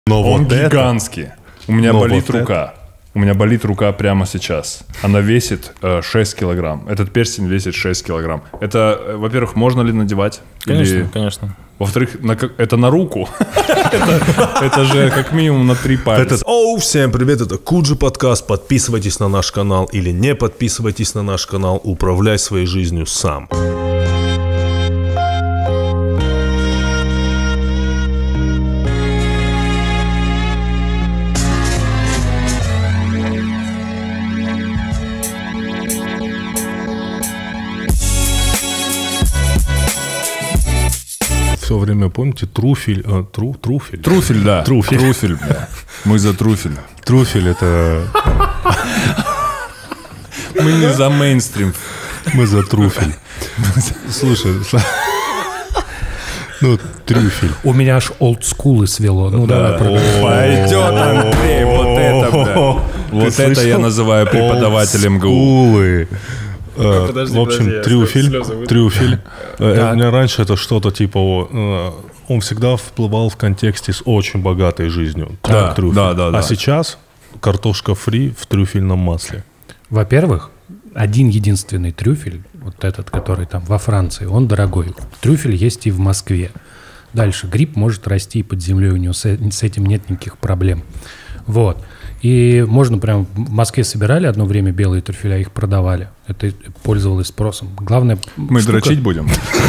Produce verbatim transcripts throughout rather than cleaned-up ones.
Но Он вот гигантский. Это... У меня Но болит вот рука. Это... У меня болит рука прямо сейчас. Она весит э, шесть килограмм. Этот перстень весит шесть килограмм. Это, э, во-первых, можно ли надевать? Конечно, Или... конечно. Во-вторых, на, это на руку. Это же как минимум на три пальца. Оу, всем привет, это Куджи подкаст. Подписывайтесь на наш канал или не подписывайтесь на наш канал. Управляй своей жизнью сам. В то время, помните, труфель, а, тру, труфель? Труфель, да. Труфель. Труфель, да. Мы за труфель. Труфель это... Мы не за мейнстрим. Мы за труфель. Слушай, ну, трюфель. У меня аж олдскулы свело. Ну, давай. Пойдет, Андрей, вот это, бля. Вот это я называю преподавателем ГУ. Олдскулы. Uh, подожди, в общем, подожди, трюфель, трюфель. Uh, у меня раньше это что-то типа, uh, он всегда всплывал в контексте с очень богатой жизнью. Да, да, да, а да. сейчас картошка фри в трюфельном масле. Во-первых, один единственный трюфель, вот этот, который там во Франции, он дорогой. Трюфель есть и в Москве. Дальше гриб может расти и под землей, у него с, с этим нет никаких проблем. Вот. И можно прям в Москве собирали одно время белые трюфеля, их продавали. Это пользовалось спросом. Главное, мы штука... дрочить будем.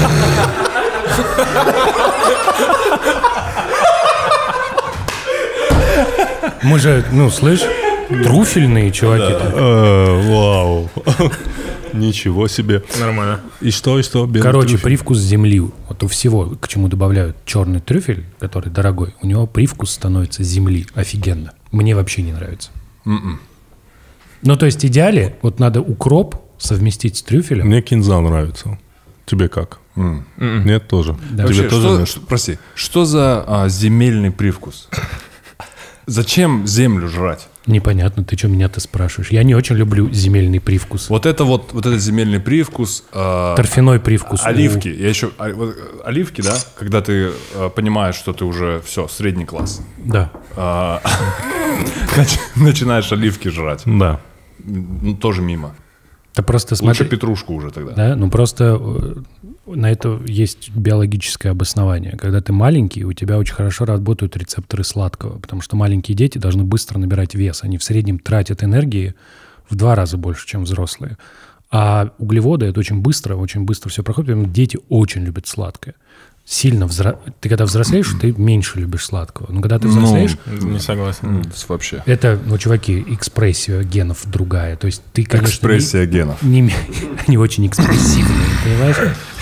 Мы же, ну, слышь, трюфельные чуваки. Вау. Ничего себе. Нормально. И что, и что? Короче, привкус земли. Вот у всего, к чему добавляют черный трюфель, который дорогой, у него привкус становится земли. Офигенно. Мне вообще не нравится. Mm-mm. Ну, то есть, в идеале, вот надо укроп совместить с трюфелем. Мне кинза нравится. Тебе как? Mm. Нет, тоже. Да. Тебе Вообще, тоже что, нет? что, прости, что за а, земельный привкус? Зачем землю жрать? Непонятно, ты что меня-то спрашиваешь? Я не очень люблю земельный привкус. Вот это вот, вот этот земельный привкус. Э, Торфяной привкус. Оливки. Я еще, вот, оливки, да? Когда ты э, понимаешь, что ты уже, все, средний класс. Да. Э, начинаешь оливки жрать. Да. Ну, тоже мимо. Да просто Лучше смотри, петрушку уже тогда. да, ну просто э, на это есть биологическое обоснование. Когда ты маленький, у тебя очень хорошо работают рецепторы сладкого, потому что маленькие дети должны быстро набирать вес. Они в среднем тратят энергии в два раза больше, чем взрослые. А углеводы — это очень быстро, очень быстро все проходит, поэтому дети очень любят сладкое. Сильно взро... Ты когда взрослеешь, ты меньше любишь сладкого. Но когда ты взрослеешь... Ну, не согласен. Вообще. Это, ну, чуваки, экспрессия генов другая. То есть ты, конечно... Экспрессия не, генов. Не, они очень экспрессивные, понимаешь?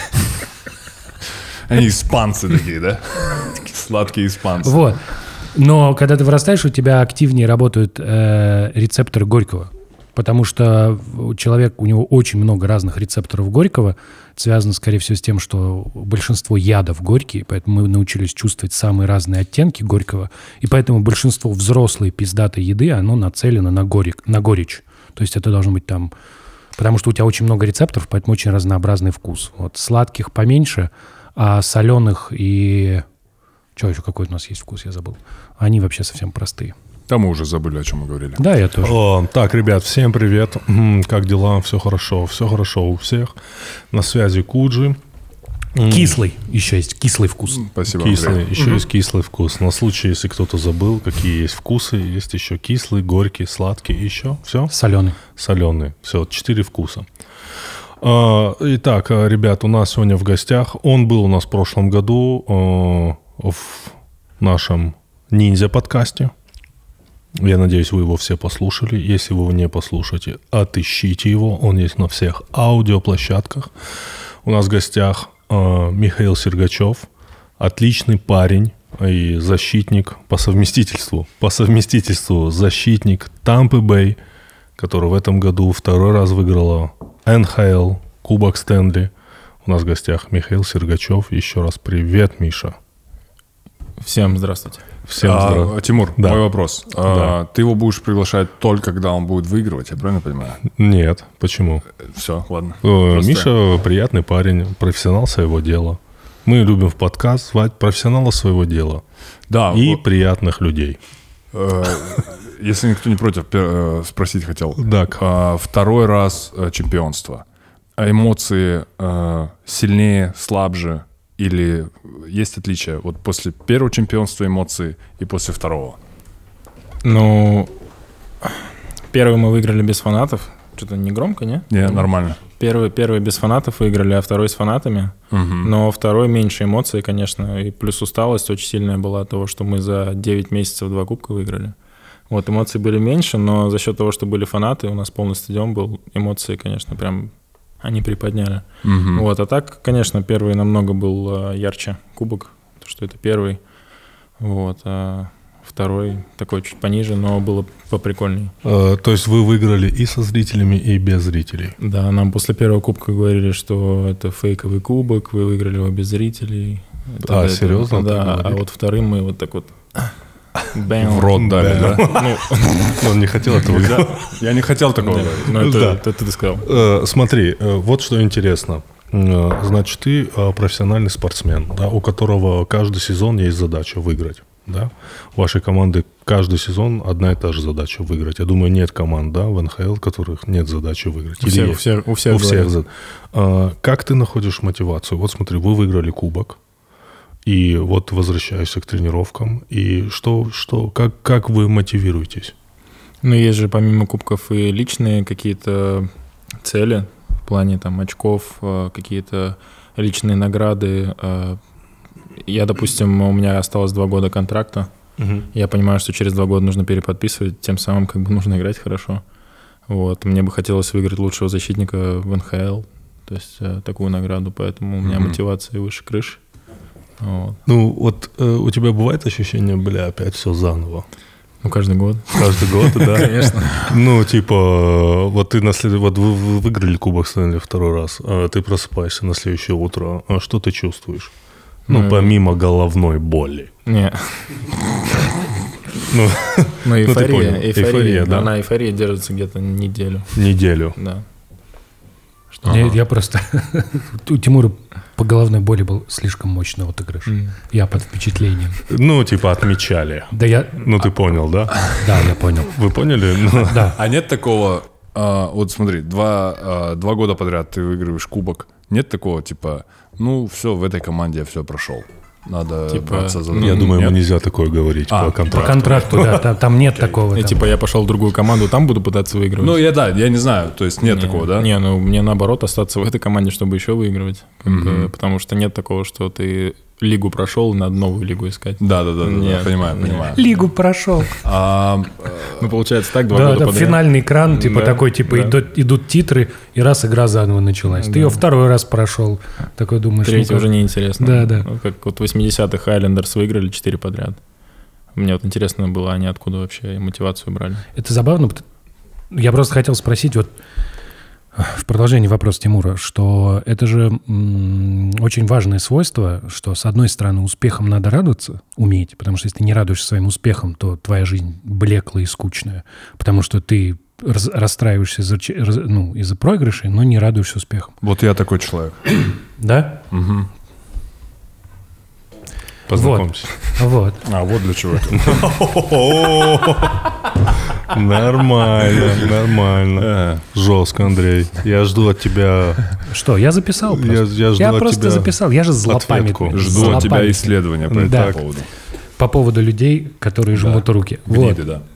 Они испанцы такие, да? Сладкие испанцы. Вот. Но когда ты вырастаешь, у тебя активнее работают э, рецепторы горького. Потому что человек, у него очень много разных рецепторов горького, связано, скорее всего, с тем, что большинство ядов горькие, поэтому мы научились чувствовать самые разные оттенки горького, и поэтому большинство взрослой пиздатой еды, оно нацелено на, горек, на горечь. То есть это должно быть там... Потому что у тебя очень много рецепторов, поэтому очень разнообразный вкус. Вот сладких поменьше, а соленых и... Что еще, какой у нас есть вкус, я забыл. Они вообще совсем простые. Там мы уже забыли, о чем мы говорили. Да, я тоже. О, так, ребят, всем привет. Как дела? Все хорошо. Все хорошо у всех. На связи Куджи. Кислый. Еще есть кислый вкус. Спасибо, Кислый. Андрей. Еще угу. есть кислый вкус. На случай, если кто-то забыл, какие есть вкусы, есть еще кислый, горький, сладкий. Еще все? Соленый. Соленый. Все, четыре вкуса. Итак, ребят, у нас сегодня в гостях. Он был у нас в прошлом году в нашем ниндзя-подкасте. Я надеюсь, вы его все послушали. Если вы его не послушаете, отыщите его. Он есть на всех аудиоплощадках. У нас в гостях э, Михаил Сергачев. Отличный парень и защитник по совместительству. По совместительству защитник Тампы Бэй, который в этом году второй раз выиграла эн ха эл, Кубок Стэнли. У нас в гостях Михаил Сергачев. Еще раз привет, Миша. Всем здравствуйте. Всем а, здравствуйте. Тимур, да. мой вопрос. Да. А, ты его будешь приглашать только когда он будет выигрывать, я правильно понимаю? Нет, почему? Все, ладно. Э, Просто... Миша приятный парень, профессионал своего дела. Мы любим в подкаст звать профессионала своего дела Да. и вот, приятных людей. э, если никто не против, пе- э, спросить хотел. Так. А, второй раз э, чемпионство. А эмоции э, сильнее, слабже? Или есть отличия? Вот после первого чемпионства эмоции и после второго? Ну, первый мы выиграли без фанатов. Что-то не громко, не? Не, нормально. Первый, первый без фанатов выиграли, а второй с фанатами. Мгм. Но второй меньше эмоций, конечно. И плюс усталость очень сильная была от того, что мы за девять месяцев два кубка выиграли. Вот, эмоций были меньше, но за счет того, что были фанаты, у нас полный стадион был, эмоции, конечно, прям они приподняли. Мгм. Вот, а так, конечно, первый намного был э, ярче кубок, потому что это первый. Вот, а второй такой чуть пониже, но было поприкольней. Э, То есть вы выиграли и со зрителями, и без зрителей. Да, нам после первого кубка говорили, что это фейковый кубок, вы выиграли его без зрителей. А, Это- серьезно? Да, Так а говорили? вот вторым мы вот так вот бэм. В рот дали, да? Ну, Он не хотел этого Да. говорить. Я не хотел такого да, говорить. ну, это Да. это ты сказал. Э, Смотри, э, вот что интересно. Э, Значит, ты э, профессиональный спортсмен, да, у которого каждый сезон есть задача выиграть. Да? У вашей команды каждый сезон одна и та же задача выиграть. Я думаю, нет команд, да, в эн ха эл, у которых нет задачи выиграть. У Или всех, у есть? всех, у всех У всех. говорят. за- А, Как ты находишь мотивацию? Вот смотри, вы выиграли кубок, и вот возвращаешься к тренировкам. И что, что, как, как вы мотивируетесь? Ну, есть же помимо кубков и личные какие-то цели в плане там очков, э, какие-то личные награды. э. Я, допустим, у меня осталось два года контракта. Я понимаю, что через два года нужно переподписывать, тем самым как бы нужно играть хорошо. Вот. Мне бы хотелось выиграть лучшего защитника в эн ха эл, то есть э, такую награду, поэтому у меня Мгм. мотивация выше крыши. Вот. Ну, вот э, у тебя бывает ощущение, бля, опять все заново? Ну, каждый год. Каждый год, да? Конечно. Ну, типа, вот ты на след... вот вы вы выиграли Кубок Стэнли второй раз, а ты просыпаешься на следующее утро, а что ты чувствуешь? Ну, Ну, помимо головной боли. Не. Ну, Ну, ты эйфория. понял. Эйфория, Эйфория, да. Она эйфория держится где-то неделю. неделю. Да. Я, я просто... У Тимура по головной боли был слишком мощный отыгрыш. Я под впечатлением. Ну, типа, отмечали. Да, я... Ну, ты понял, да? Да, я понял. Вы поняли? Ну, Да. А нет такого, а, вот смотри, два, а, два года подряд ты выигрываешь кубок, нет такого, типа, ну, все, в этой команде я все прошел. Надо Типа, браться за ну, я думаю, Нет? ему нельзя такое говорить А, по По контракту. контракту, да, там, там нет такого. И там. типа я пошел в другую команду, там буду пытаться выигрывать. Ну, я да, я не знаю, то есть нет Не, такого, да? Не, ну мне наоборот остаться в этой команде, чтобы еще выигрывать. Как бы, потому что нет такого, что ты лигу прошел, надо новую лигу искать. Да, да, да, да, да, Нет, понимаю, нет. понимаю. Лигу прошел. А, Ну, получается так, два Да, года да, подряд. финальный экран, типа Да, такой, типа да. идут, идут титры, и раз игра заново началась. Ты Да. ее второй раз прошел. Такой думаешь, Третий ну-ка. уже неинтересно. Да, да. Ну, как вот в восьмидесятых Хайлендерс выиграли четыре подряд. Мне вот интересно было, они откуда вообще мотивацию брали. Это забавно. пот- Я просто хотел спросить, вот в продолжении вопроса Тимура, что это же м, очень важное свойство, что, с одной стороны, успехом надо радоваться, уметь, потому что если ты не радуешься своим успехом, то твоя жизнь блеклая и скучная, потому что ты раз- расстраиваешься из-за, че- раз- ну, из-за проигрышей, но не радуешься успехам. вот я такой человек. Да? Мгм. Познакомься. Вот. А, вот для чего это. Нормально, нормально. Э, Жестко, Андрей. Я жду от тебя... Что, я записал Я, просто. я жду Я от просто тебя... записал, я же злопамятный. ответку. Жду от тебя Злопамятный. исследования по Да. этому поводу. По поводу людей, которые жмут руки. Вот. Гниды, да.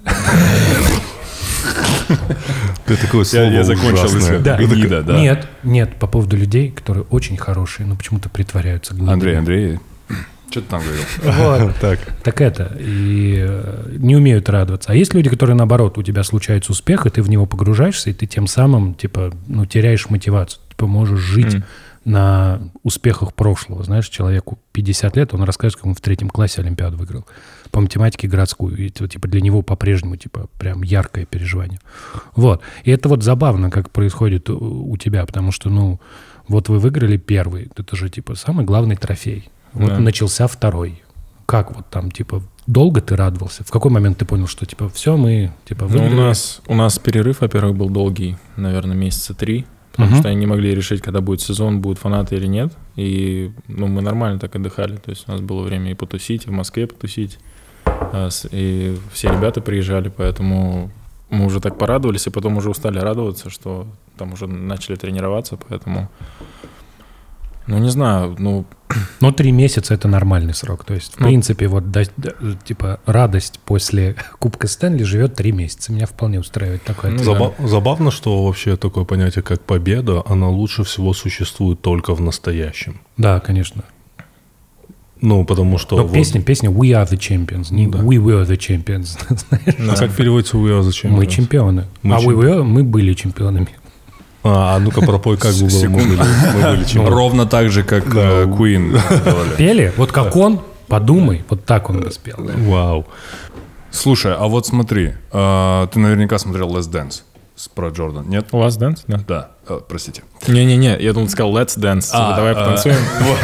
Ты такое слово я закончил ужасное. исследование. Да. Гнида, да. Нет, нет, по поводу людей, которые очень хорошие, но почему-то притворяются гнидами. Андрей, Андрей, что ты там говорил? Вот. Так, Так это, и э, не умеют радоваться. А есть люди, которые, наоборот, у тебя случается успех, и ты в него погружаешься, и ты тем самым, типа, ну, теряешь мотивацию. Типа, можешь жить Мгм. на успехах прошлого. Знаешь, человеку пятьдесят лет, он расскажет, как он в третьем классе Олимпиаду выиграл. По математике городскую. И, типа, типа, для него по-прежнему, типа, прям яркое переживание. Вот. И это вот забавно, как происходит у, у тебя, потому что, ну, вот вы выиграли первый. Это же, типа, самый главный трофей. Вот Да. начался второй. Как вот там, типа, долго ты радовался? В какой момент ты понял, что, типа, все, мы, типа, Ну, у выиграли? нас, у нас перерыв, во-первых, был долгий, наверное, месяца три, потому Мгм. что они не могли решить, когда будет сезон, будут фанаты или нет. И ну, мы нормально так отдыхали. То есть у нас было время и потусить, и в Москве потусить. И все ребята приезжали, поэтому мы уже так порадовались, и потом уже устали радоваться, что там уже начали тренироваться, поэтому... Ну, не знаю, ну... Но три месяца — это нормальный срок. То есть, в ну, принципе, вот, да, да, типа, радость после Кубка Стэнли живет три месяца. Меня вполне устраивает такое. Ну, Заба- да. Забавно, что вообще такое понятие, как победа, она лучше всего существует только в настоящем. Да, конечно. Ну, потому что... Вот... Песня, песня «We are the champions», не да. «We were the champions». А как переводится «We are the champions»? Мы чемпионы. Мы а чем... we were, мы были чемпионами. А, а ну-ка пропой, как бы было, мы были, мы были чемпионами. Ровно так же, как да. Queen. Пели? Вот как он, подумай, вот так он бы спел. Вау. Слушай, а вот смотри, ты наверняка смотрел Let's Dance про Джордан, нет? Last Dance? Да. Да, простите. Не-не-не, я думал, ты сказал Let's Dance, давай потанцуем.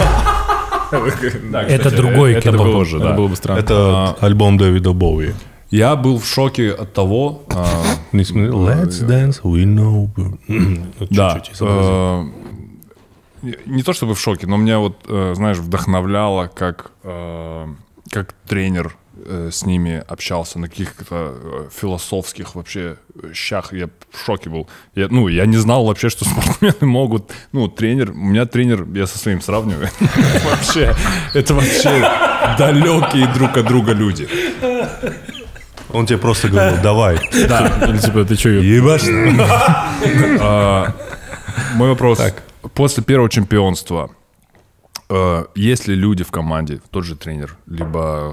Это другой это было, же, это было бы странно. Это альбом Дэвида Боуи. Я был в шоке от того... Не смотрел? Let's dance, we know... Да. Не то чтобы в шоке, но меня вот, знаешь, вдохновляло, как, как тренер с ними общался на каких-то философских вообще щах. Я в шоке был. Я, ну, я не знал вообще, что спортсмены могут... Ну, тренер... У меня тренер, я со своим сравниваю. Вообще, это вообще далекие друг от друга люди. Он тебе просто говорил, давай. Да. Или типа, ты что, ебашь? Мой вопрос. После первого чемпионства, есть ли люди в команде, тот же тренер, либо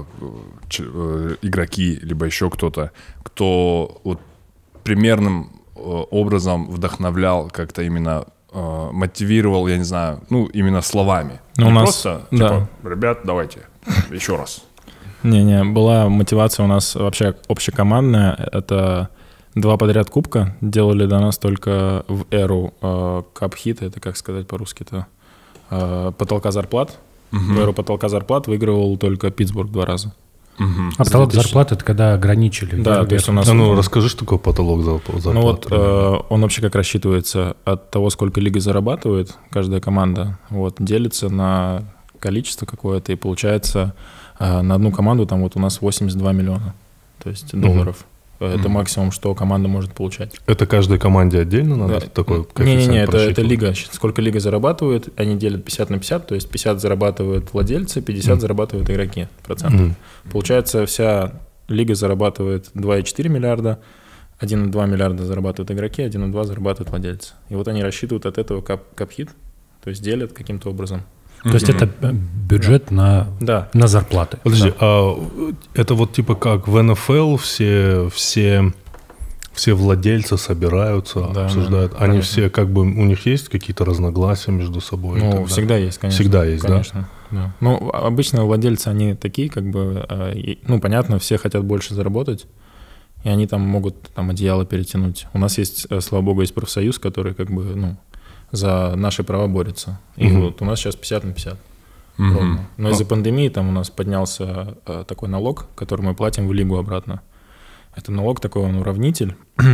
игроки, либо еще кто-то, кто вот примерным образом вдохновлял, как-то именно мотивировал, я не знаю, ну, именно словами? Ну, не у нас, просто, да. типа, ребят, давайте, еще раз. Не-не, была мотивация у нас вообще общекомандная. Это два подряд кубка. Делали до нас только в эру э, кап-хита, это как сказать по-русски-то, э, потолка зарплат. Uh-huh. В эру потолка зарплат выигрывал только Питтсбург два раза. Uh-huh. А потолок зарплат — это когда ограничили? Да, то есть у нас... А ну, расскажи, что такое потолок зарплат. Ну вот э, он вообще как рассчитывается от того, сколько лига зарабатывает, каждая команда, вот, делится на количество какое-то, и получается... На одну команду там вот у нас восемьдесят два миллиона, то есть долларов. Uh-huh. Это uh-huh. максимум, что команда может получать. Это каждой команде отдельно надо? Да. Такой Не-не-не, это, это лига. Сколько лига зарабатывает, они делят пятьдесят на пятьдесят, то есть пятьдесят зарабатывают владельцы, пятьдесят uh-huh. зарабатывают игроки, процентов. Uh-huh. Получается, вся лига зарабатывает два целых четыре миллиарда, один целых два миллиарда зарабатывают игроки, один целых два зарабатывают владельцы. И вот они рассчитывают от этого кап- кап-хит, то есть делят каким-то образом. То mm-hmm. есть это бюджет на, да. на зарплаты. Подожди, да. а это вот типа как в эн эф эл все, все, все владельцы собираются, да, обсуждают. Да, они конечно. Все как бы, у них есть какие-то разногласия между собой? Ну, всегда есть, конечно. Всегда есть, конечно, да? да? Ну, обычно владельцы, они такие, как бы, ну, понятно, все хотят больше заработать, и они там могут там одеяло перетянуть. У нас есть, слава богу, есть профсоюз, который как бы, ну, за наши права борется. И uh-huh. вот у нас сейчас пятьдесят на пятьдесят. Uh-huh. Ровно. Но из-за пандемии там у нас поднялся э, такой налог, который мы платим в лигу обратно. Это налог такой, он уравнитель.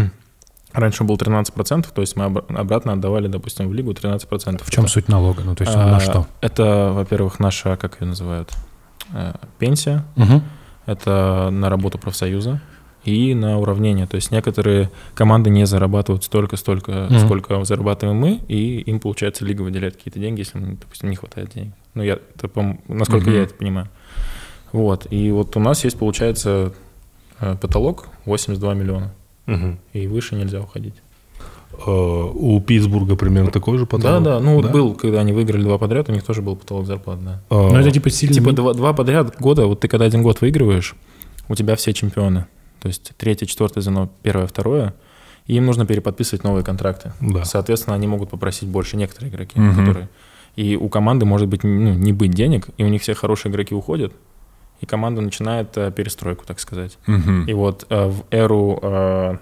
Раньше был тринадцать процентов, то есть мы об- обратно отдавали, допустим, в лигу тринадцать процентов. В чем это, суть налога? Ну, то есть а, на что? Это, во-первых, наша, как ее называют, э, пенсия. Uh-huh. Это на работу профсоюза. И на уравнение. То есть некоторые команды не зарабатывают столько, столько, mm-hmm. сколько зарабатываем мы, и им, получается, лига выделяет какие-то деньги, если, допустим, не хватает денег. Ну, я, это, насколько mm-hmm. я это понимаю. Вот. И вот у нас есть, получается, потолок восемьдесят два миллиона. Mm-hmm. И выше нельзя уходить. Uh, у Питтсбурга примерно такой же потолок? Да, да. Ну, да? Вот был, когда они выиграли два подряд, у них тоже был потолок зарплат, да. Uh, Но это типа сильно... Типа два, два подряд года, вот ты когда один год выигрываешь, у тебя все чемпионы. То есть третье, четвертое звено, первое, второе, и им нужно переподписывать новые контракты. Да. Соответственно, они могут попросить больше, некоторые игроки, угу. которые... И у команды может быть, ну, не быть денег, и у них все хорошие игроки уходят, и команда начинает а, перестройку, так сказать. Угу. И вот а, в эру а,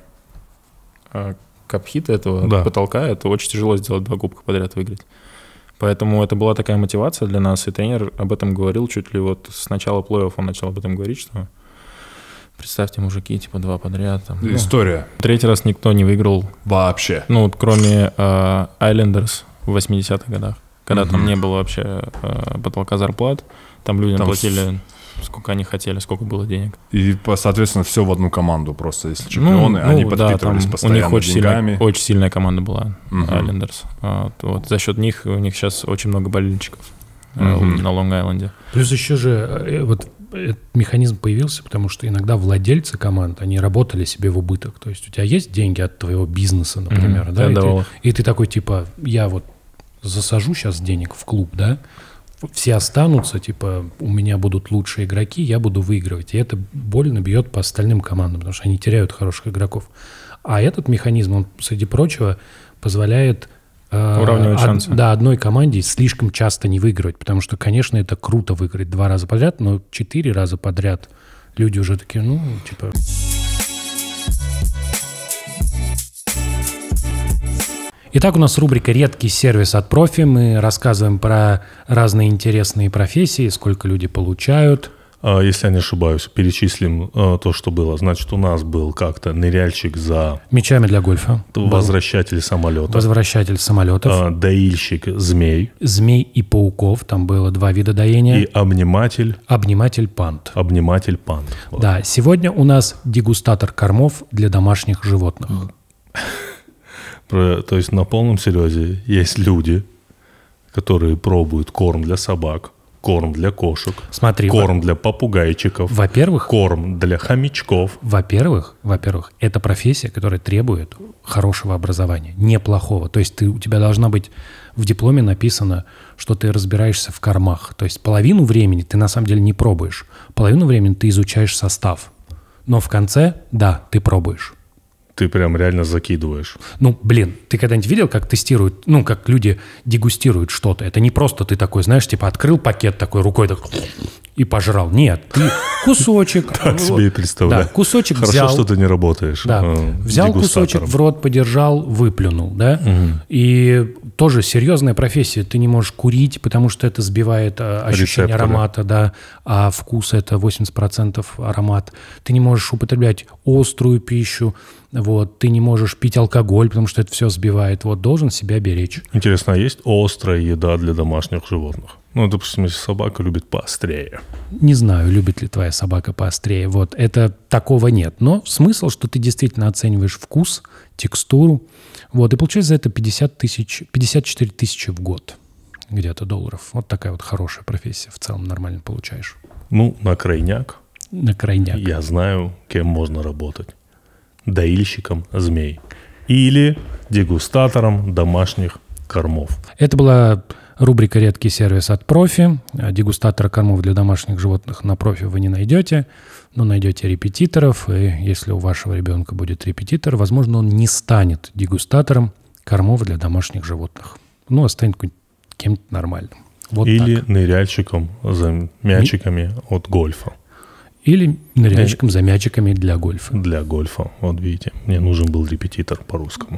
а, кап-хита этого да. потолка это очень тяжело сделать два кубка подряд выиграть. Поэтому это была такая мотивация для нас, и тренер об этом говорил чуть ли вот с начала плей-офф он начал об этом говорить, что... Представьте, мужики, типа два подряд. Там, История. Ну, третий раз никто не выиграл. Вообще. Ну, вот кроме Айлендерс uh, в восьмидесятых годах. когда Мгм. там не было вообще э, потолка зарплат, там людям Там платили сколько они хотели, сколько было денег. И, по- соответственно, все в одну команду просто, если чемпионы, Ну, они ну, да, подпитывались там у постоянно них очень деньгами. сильная, очень сильная команда была, Мгм. Айлендерс. Вот, вот за счет них у них сейчас очень много болельщиков э, Мгм. на Лонг-Айленде. Плюс еще же э, вот этот механизм появился, потому что иногда владельцы команд, они работали себе в убыток. То есть у тебя есть деньги от твоего бизнеса, например, Мгм. да, Ты и, отдавал ты, их. и ты такой, типа, я вот засажу сейчас денег в клуб, да, все останутся, типа, у меня будут лучшие игроки, я буду выигрывать. И это больно бьет по остальным командам, потому что они теряют хороших игроков. А этот механизм, он, среди прочего, позволяет э, Уравнивать од- шансы. да, одной команде слишком часто не выигрывать, потому что, конечно, это круто выиграть два раза подряд, но четыре раза подряд люди уже такие, ну, типа... Итак, у нас рубрика «Редкий сервис от профи». Мы рассказываем про разные интересные профессии, сколько люди получают. А, Если я не ошибаюсь, перечислим а, то, что было. Значит, у нас был как-то ныряльщик за Мячами для гольфа. Был возвращатель самолета, возвращатель самолетов. а, доильщик змей Змей и пауков. Там было два вида доения. и обниматель, Обниматель панд. обниматель панд. Вот. Да, сегодня у нас дегустатор кормов для домашних животных. Про- То есть на полном серьезе есть люди, которые пробуют корм для собак, корм для кошек, Смотри, корм для попугайчиков, во- во-первых, корм для хомячков. Во-первых, во-первых, это профессия, которая требует хорошего образования, неплохого. То есть ты, у тебя должна быть в дипломе написано, что ты разбираешься в кормах. То есть половину времени ты на самом деле не пробуешь, половину времени ты изучаешь состав. Но в конце, да, ты пробуешь. Ты прям реально закидываешь. Ну, блин, ты когда-нибудь видел, как тестируют, ну, как люди дегустируют что-то? Это не просто ты такой, знаешь, типа открыл пакет такой рукой так, и пожрал. Нет, ты кусочек. Так вот, себе и представляю. Да, кусочек Хорошо, взял. что ты не работаешь. Да, э, взял дегустатором. кусочек в рот, подержал, выплюнул, да? И тоже серьезная профессия. Ты не можешь курить, потому что это сбивает а, ощущение Рецепторы. аромата, да, а вкус — это восемьдесят процентов аромат. Ты не можешь употреблять острую пищу, вот. Ты не можешь пить алкоголь, потому что это все сбивает. Вот, должен себя беречь. Интересно, а есть острая еда для домашних животных? Ну, допустим, если собака любит поострее. Не знаю, любит ли твоя собака поострее. Вот, это такого нет. Но смысл, что ты действительно оцениваешь вкус, текстуру. Вот, и получаешь за это пятьдесят тысяч, пятьдесят четыре тысячи в год где-то долларов. Вот такая вот хорошая профессия. В целом нормально получаешь. Ну, на крайняк На крайняк. я знаю, кем можно работать. Доильщиком змей. Или дегустатором домашних кормов. Это была рубрика «Редкий сервис от профи». Дегустатора кормов для домашних животных на профи вы не найдете, но найдете репетиторов. И если у вашего ребенка будет репетитор, возможно, он не станет дегустатором кормов для домашних животных. Ну, а станет кем-то нормальным. Вот Или так. ныряльщиком за мячиками от гольфа. Или ныряльщиком за мячиками для гольфа. Для гольфа. Вот видите, мне нужен был репетитор по-русскому.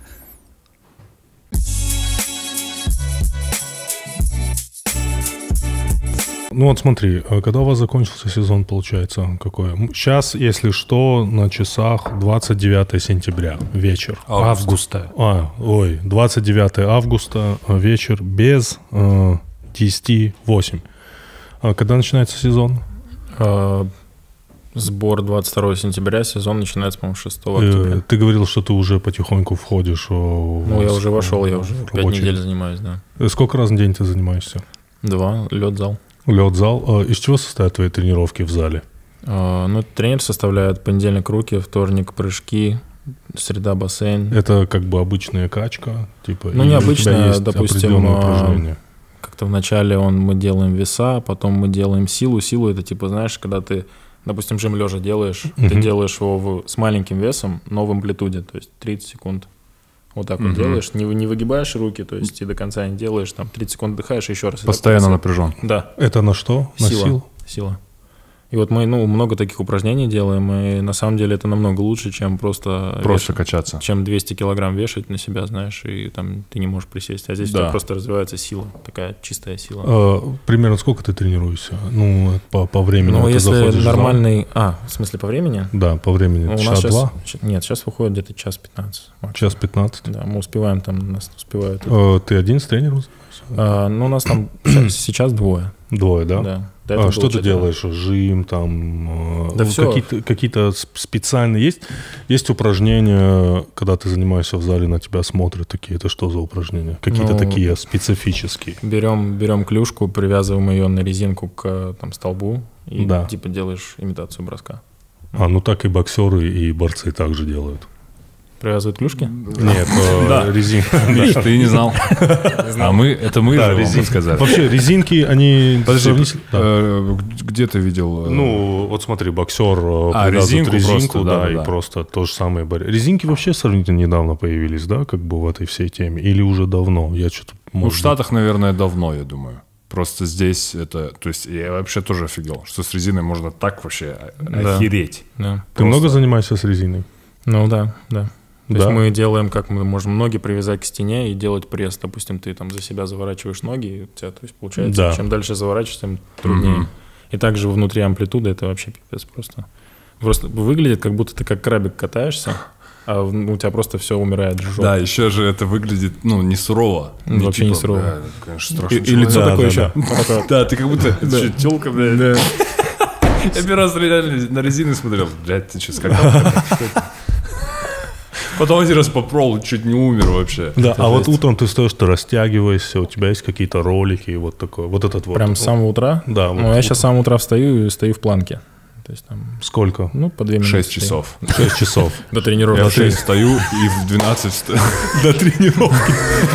Ну вот смотри, а когда у вас закончился сезон, получается, какой? Сейчас, если что, на часах двадцать девятое сентября, вечер. Августа. А, ой, двадцать девятое августа, вечер без э, десять восемь. А когда начинается сезон? А, Сбор двадцать второго сентября, сезон начинается, по-моему, шестого Э, октября. Ты говорил, что ты уже потихоньку входишь. Ну, Ну, я уже вошел, я уже пять рабочий. недель занимаюсь, да. Сколько раз в день ты занимаешься? Два, лед-зал. Лед-зал. А из чего состоят твои тренировки в зале? А, ну, тренер составляет понедельник руки, вторник прыжки, среда бассейн. Это как бы обычная качка? Типа, Ну, или не у тебя обычная, есть допустим, определенные а, упражнения? Как-то вначале он, мы делаем веса, потом мы делаем силу. Силу — это типа, знаешь, когда ты, допустим, жим лежа делаешь, ты Мгм. делаешь его в- с маленьким весом, но в амплитуде, то есть тридцать секунд. Вот так Мгм. вот делаешь, не, вы- не выгибаешь руки, то есть и до конца не делаешь, там тридцать секунд отдыхаешь, еще раз. И так Постоянно вот. напряжен. Да, Это на что? На сила. силу? Сила. И вот мы, ну, много таких упражнений делаем, и на самом деле это намного лучше, чем просто... Просто вешать, качаться. Чем двести килограмм вешать на себя, знаешь, и там ты не можешь присесть. А здесь Да. у тебя просто развивается сила, такая чистая сила. А, примерно сколько ты тренируешься? Ну, по, по времени. Ну, вот ты если заходишь в зал. нормальный... А, в смысле, по времени? Да, по времени. Ну, у нас Час сейчас... два? Нет, сейчас выходит где-то час пятнадцать. Час пятнадцать. Да, мы успеваем там, нас успевают. А, ты один с тренером? А, ну, у нас там сейчас, сейчас двое. Двое, да? Да. До А, этого что было ты четверо. делаешь? Жим там? Да э, всё. Какие-то, какие-то сп- специальные есть? Есть упражнения, когда ты занимаешься в зале, на тебя смотрят такие. Это что за упражнения? Какие-то Ну, такие специфические. Берем, берем клюшку, привязываем ее на резинку к там, столбу и Да. типа делаешь имитацию броска. А, ну так и боксеры, и борцы также делают. Привязывают клюшки? Нет, э, резинка. Видишь, ты не знал. А мы, это мы Да, же вам резинки. сказали. Вообще, резинки, они... Подожди, сравнительно- да. э, где ты видел? э, Ну, вот смотри, боксер э, А, привязывает резинку резинку, просто, да, да, и да. просто то же самое. борь- Резинки вообще сравнительно недавно появились, да, как бы в этой всей теме? Или уже давно? Я что-то... Ну, в Штатах, наверное, давно, я думаю. Просто здесь это... То есть я вообще тоже офигел, что с резиной можно так вообще Да. охереть. Да. Ты много занимаешься с резиной? Ну да, да. То Да. есть мы делаем, как мы можем ноги привязать к стене и делать пресс. Допустим, ты там за себя заворачиваешь ноги, и у тебя, то есть, получается, Да. чем дальше заворачиваешь, тем труднее. Мгм. И также внутри амплитуды это вообще пипец просто. Просто выглядит, как будто ты как крабик катаешься, а в- у тебя просто все умирает жжет. Да, еще же это выглядит, ну, не сурово. Ну, вообще не сурово. бля, конечно, И, страшно. и лицо Да, такое да, еще. Да, ты как будто тёлка, блядь. Я первый раз реально на резины смотрел. Блядь, ты что, скакал? Что это? Потом один раз попробовал, чуть не умер вообще. Да, Это а вот жесть. утром ты стоишь, ты растягиваешься, у тебя есть какие-то ролики, и вот такое, вот этот вот. Прям с самого утра? Да. Ну, я сейчас с самого утра встаю и стою в планке. То есть там, Сколько? ну, по две минуты. Шесть стою. часов. Шесть часов. До тренировки. Я в шесть встаю и в двенадцать встаю. До тренировки.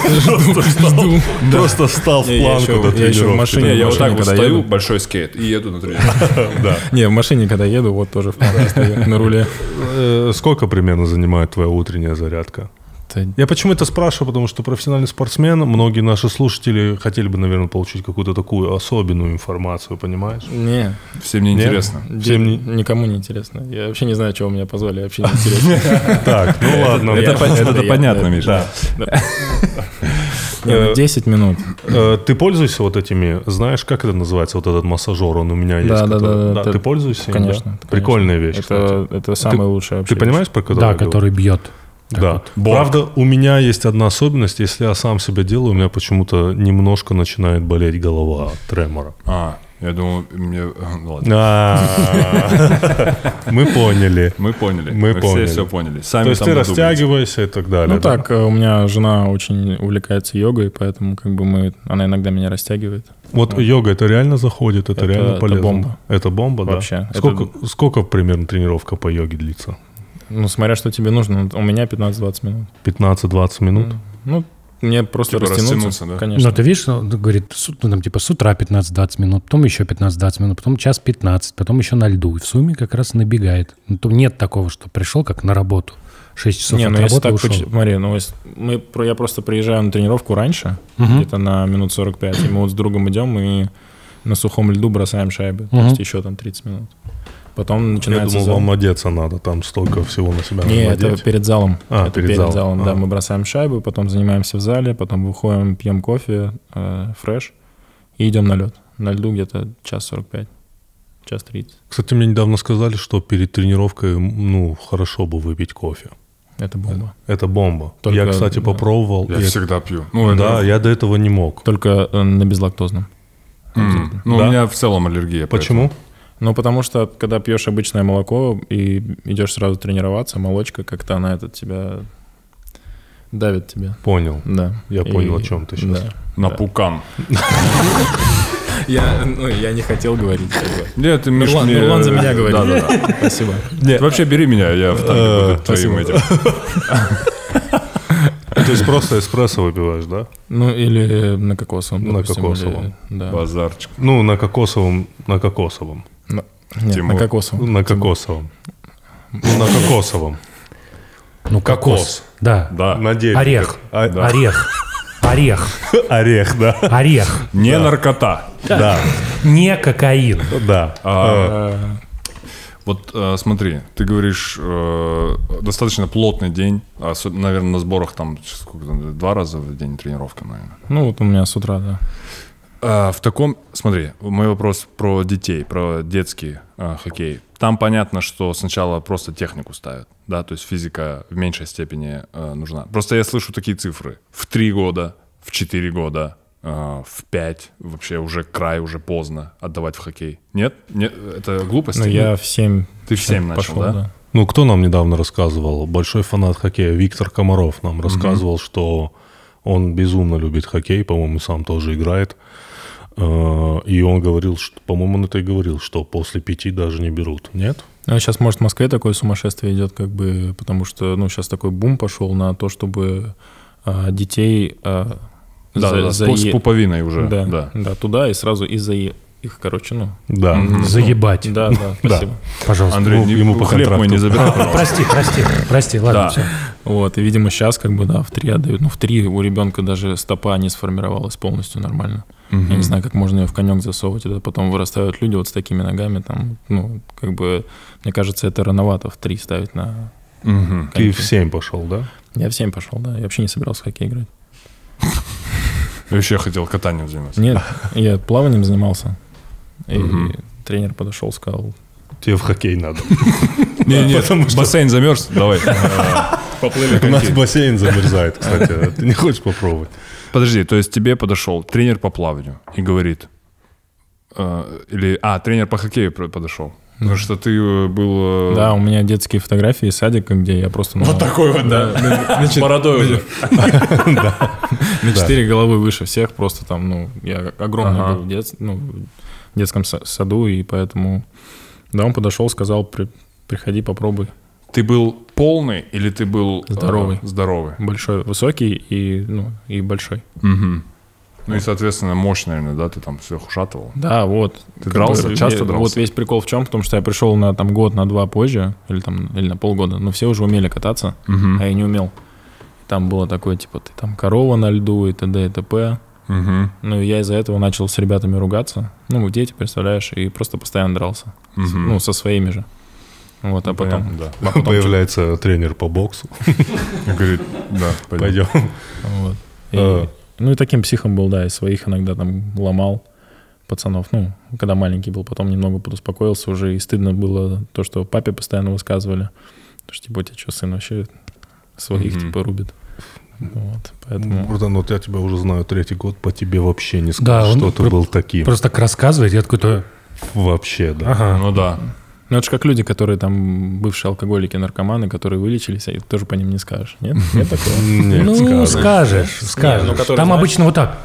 Просто встал в Не, я планку еще- до я еще в тренировки. машине. Не, я вот машине, так вот когда стою, еду. большой скейт, и еду на тренировку. Да. Не, в машине, когда еду, вот тоже в планке стою на руле. Э, Сколько примерно занимает твоя утренняя зарядка? Это- Я почему это спрашиваю, потому что профессиональный спортсмен, многие наши слушатели хотели бы, наверное, получить какую-то такую особенную информацию, понимаешь? Не, Всем не Нет? интересно. Всем не- никому не интересно. Я вообще не знаю, чего вы меня позвали, вообще не интересно. Так, ну ладно. Это Я- пон- это я- понятно, да. Миша. Не, ну, десять минут. Э, Ты пользуешься вот этими, знаешь, как это называется, вот этот массажер, он у меня есть. Да, да, который- да, да. Ты пользуешься им, да? Конечно. Прикольная вещь, кстати. Это, это самое лучшее вообще. Ты понимаешь, про который Да, я говорю? который бьет. Да. Правда, у меня есть одна особенность. Если я сам себя делаю, у меня почему-то немножко начинает болеть голова от тремора. А, я думал, мне... ну ладно. А, Мы поняли. Мы поняли. Мы Мы поняли. все все поняли. Сами То есть там ты надумайте. растягиваешься и так далее. Ну да? так, э, у меня жена очень увлекается йогой, поэтому как бы мы, она иногда меня растягивает. Вот йога, это реально заходит, это, Это- реально это полезно. бомба. Это бомба, да? Вообще. Сколько, сколько примерно тренировка по йоге длится? Ну, смотря что тебе нужно. У меня пятнадцать-двадцать минут. пятнадцать-двадцать минут? Ну, мне просто Типа растянуться, растянуться, да? конечно. Но ты видишь, он говорит, с- ну, там, типа с утра пятнадцать-двадцать минут, потом еще пятнадцать-двадцать минут, потом час пятнадцать, потом еще на льду. И в сумме как раз набегает. Ну, то нет такого, что пришел как на работу. шесть часов Не, ну если отработал, так, ушел. поч- смотри, ну если мы, про- я просто приезжаю на тренировку раньше, Мгм. где-то на минут сорок пять, и мы вот с другом идем и на сухом льду бросаем шайбы, то Мгм. есть еще там тридцать минут. Потом Я начинается думал, зал. вам одеться надо, там столько всего на себя Не, надеть. это перед залом. А, это перед перед, залом. залом, да. А. Мы бросаем шайбы, потом занимаемся в зале, потом выходим, пьем кофе, э, фреш, и идем на лед. На льду где-то час сорок пять, час тридцать. Кстати, мне недавно сказали, что перед тренировкой, ну, хорошо бы выпить кофе. Это бомба. Это бомба. Только- я, кстати, да. попробовал. Я и- всегда пью. Ну, да, это- я до этого не мог. Только э, на безлактозном. М. Ну, Да? у меня в целом аллергия. Почему? Ну, потому что, когда пьешь обычное молоко и идешь сразу тренироваться, молочка как-то она этот тебя давит тебя. Понял. Да. Я И- понял, о чем ты сейчас. да. На Да. пукан. Я, ну, я не хотел говорить. как бы. Нет, ты, Миш, Нурлан, мне- Нурлан за меня говорит. Да-да-да. Спасибо. Ты вообще бери меня, я в танке буду твоим спасибо. этим. То есть просто эспрессо выпиваешь, да? Ну, или на кокосовом. На допустим, кокосовом. или- да. Базарчик. Ну, на кокосовом, на кокосовом. На- Нет, Тимур. на кокосовом. На кокосовом. На кокосовом. Ну, Кокос. кокос. Да. Да. На дереве. Орех. А- Да. Орех. орех. Орех, да. Орех. Не наркота. Да, Не кокаин. да. А, Вот э, смотри, ты говоришь, э, достаточно плотный день, особенно, наверное, на сборах там сколько, там, два раза в день тренировка, наверное. Ну, вот у меня с утра, да. А, в таком, смотри, мой вопрос про детей, про детский э, хоккей. Там понятно, что сначала просто технику ставят, да, то есть физика в меньшей степени э, нужна. Просто я слышу такие цифры: в три года, в четыре года, э, в пять, вообще уже край, уже поздно отдавать в хоккей. Нет? Нет, это глупость? Ну, я в семь Ты в семь начал, пошел, да? Ну, кто нам недавно рассказывал? Большой фанат хоккея Виктор Комаров нам рассказывал, что он безумно любит хоккей, по-моему, сам тоже играет. Э, И он говорил, что, по-моему, он это и говорил, что после пяти даже не берут. Нет? Ну, сейчас, может, в Москве такое сумасшествие идет, как бы, потому что, ну, сейчас такой бум пошел на то, чтобы а, детей а, Да, за- да, с за пу- с е- пуповиной уже. да, Да. да, туда и сразу из-за е- их, короче, ну, Да. Заебать. да, да, спасибо. Пожалуйста. Андрей, Ну, не- ему по хлеб мой контракту. не забирай, пожалуйста. Прости, прости, прости, ладно, Да. все. Вот, и, видимо, сейчас, как бы, да, в три отдают. Ну, в три у ребенка даже стопа не сформировалась полностью нормально. Я не знаю, как можно ее в конек засовывать, и потом вырастают люди вот с такими ногами, там, ну, как бы, мне кажется, это рановато в три ставить на... Мгм. Ты в семь пошел, да? Я в семь пошел, да, я вообще не собирался в хоккей играть. Я вообще хотел катанием заниматься. Нет, я плаванием занимался, и Мгм. тренер подошел, сказал, Тебе в хоккей надо. Не, нет, бассейн замерз, давай. У нас бассейн замерзает, кстати. Ты не хочешь попробовать? Подожди, то есть тебе подошел тренер по плаванию и говорит, э, или, а, тренер по хоккею про- подошел, потому что ты э, был... э, да, у меня детские фотографии из садика, где я просто... ну, Вот такой вот, да, с бородой уже. на четыре головы выше всех, просто там, ну, я огромный Ага. был в, дет- ну, в детском са- саду, и поэтому, да, он подошел, сказал, «При- приходи, попробуй». Ты был полный или ты был... э, Здоровый. Здоровый. Большой, высокий и, ну, и большой. Мгм. Ну и, соответственно, мощь, наверное, да, ты там всех ушатывал. Да, вот. Ты Как дрался? бы, Часто э, дрался? Вот весь прикол в чем, потому что я пришел на там год, на два позже, или там, или на полгода, но все уже умели кататься, Мгм. а я не умел. Там было такое, типа, ты там корова на льду и т.д. и т.п. Мгм. Ну, и я из-за этого начал с ребятами ругаться. Ну, дети, представляешь, и просто постоянно дрался. С- Мгм. Ну, со своими же. Вот, а потом... Понятно, да. а потом Появляется тренер по боксу. И говорит, да, пойдем. Пойдем. вот. И- А. Ну, и таким психом был, да, и своих иногда там ломал пацанов. Ну, когда маленький был, потом немного подуспокоился уже, и стыдно было то, что папе постоянно высказывали. Потому что, типа, у тебя что, сын вообще своих, Мгм. типа, рубит. Вот, поэтому... Братан, вот я тебя уже знаю третий год, по тебе вообще не Да, скажешь, он что ты про- был таким. Просто так рассказывает, я такой-то... Вообще, да. Ага. Ну да. Ну, это же как люди, которые там бывшие алкоголики, наркоманы, которые вылечились, и тоже по ним не скажешь. Нет? Нет такого? Нет, Ну, скажешь. скажешь, скажешь. ну, который, Там знаешь- обычно вот так.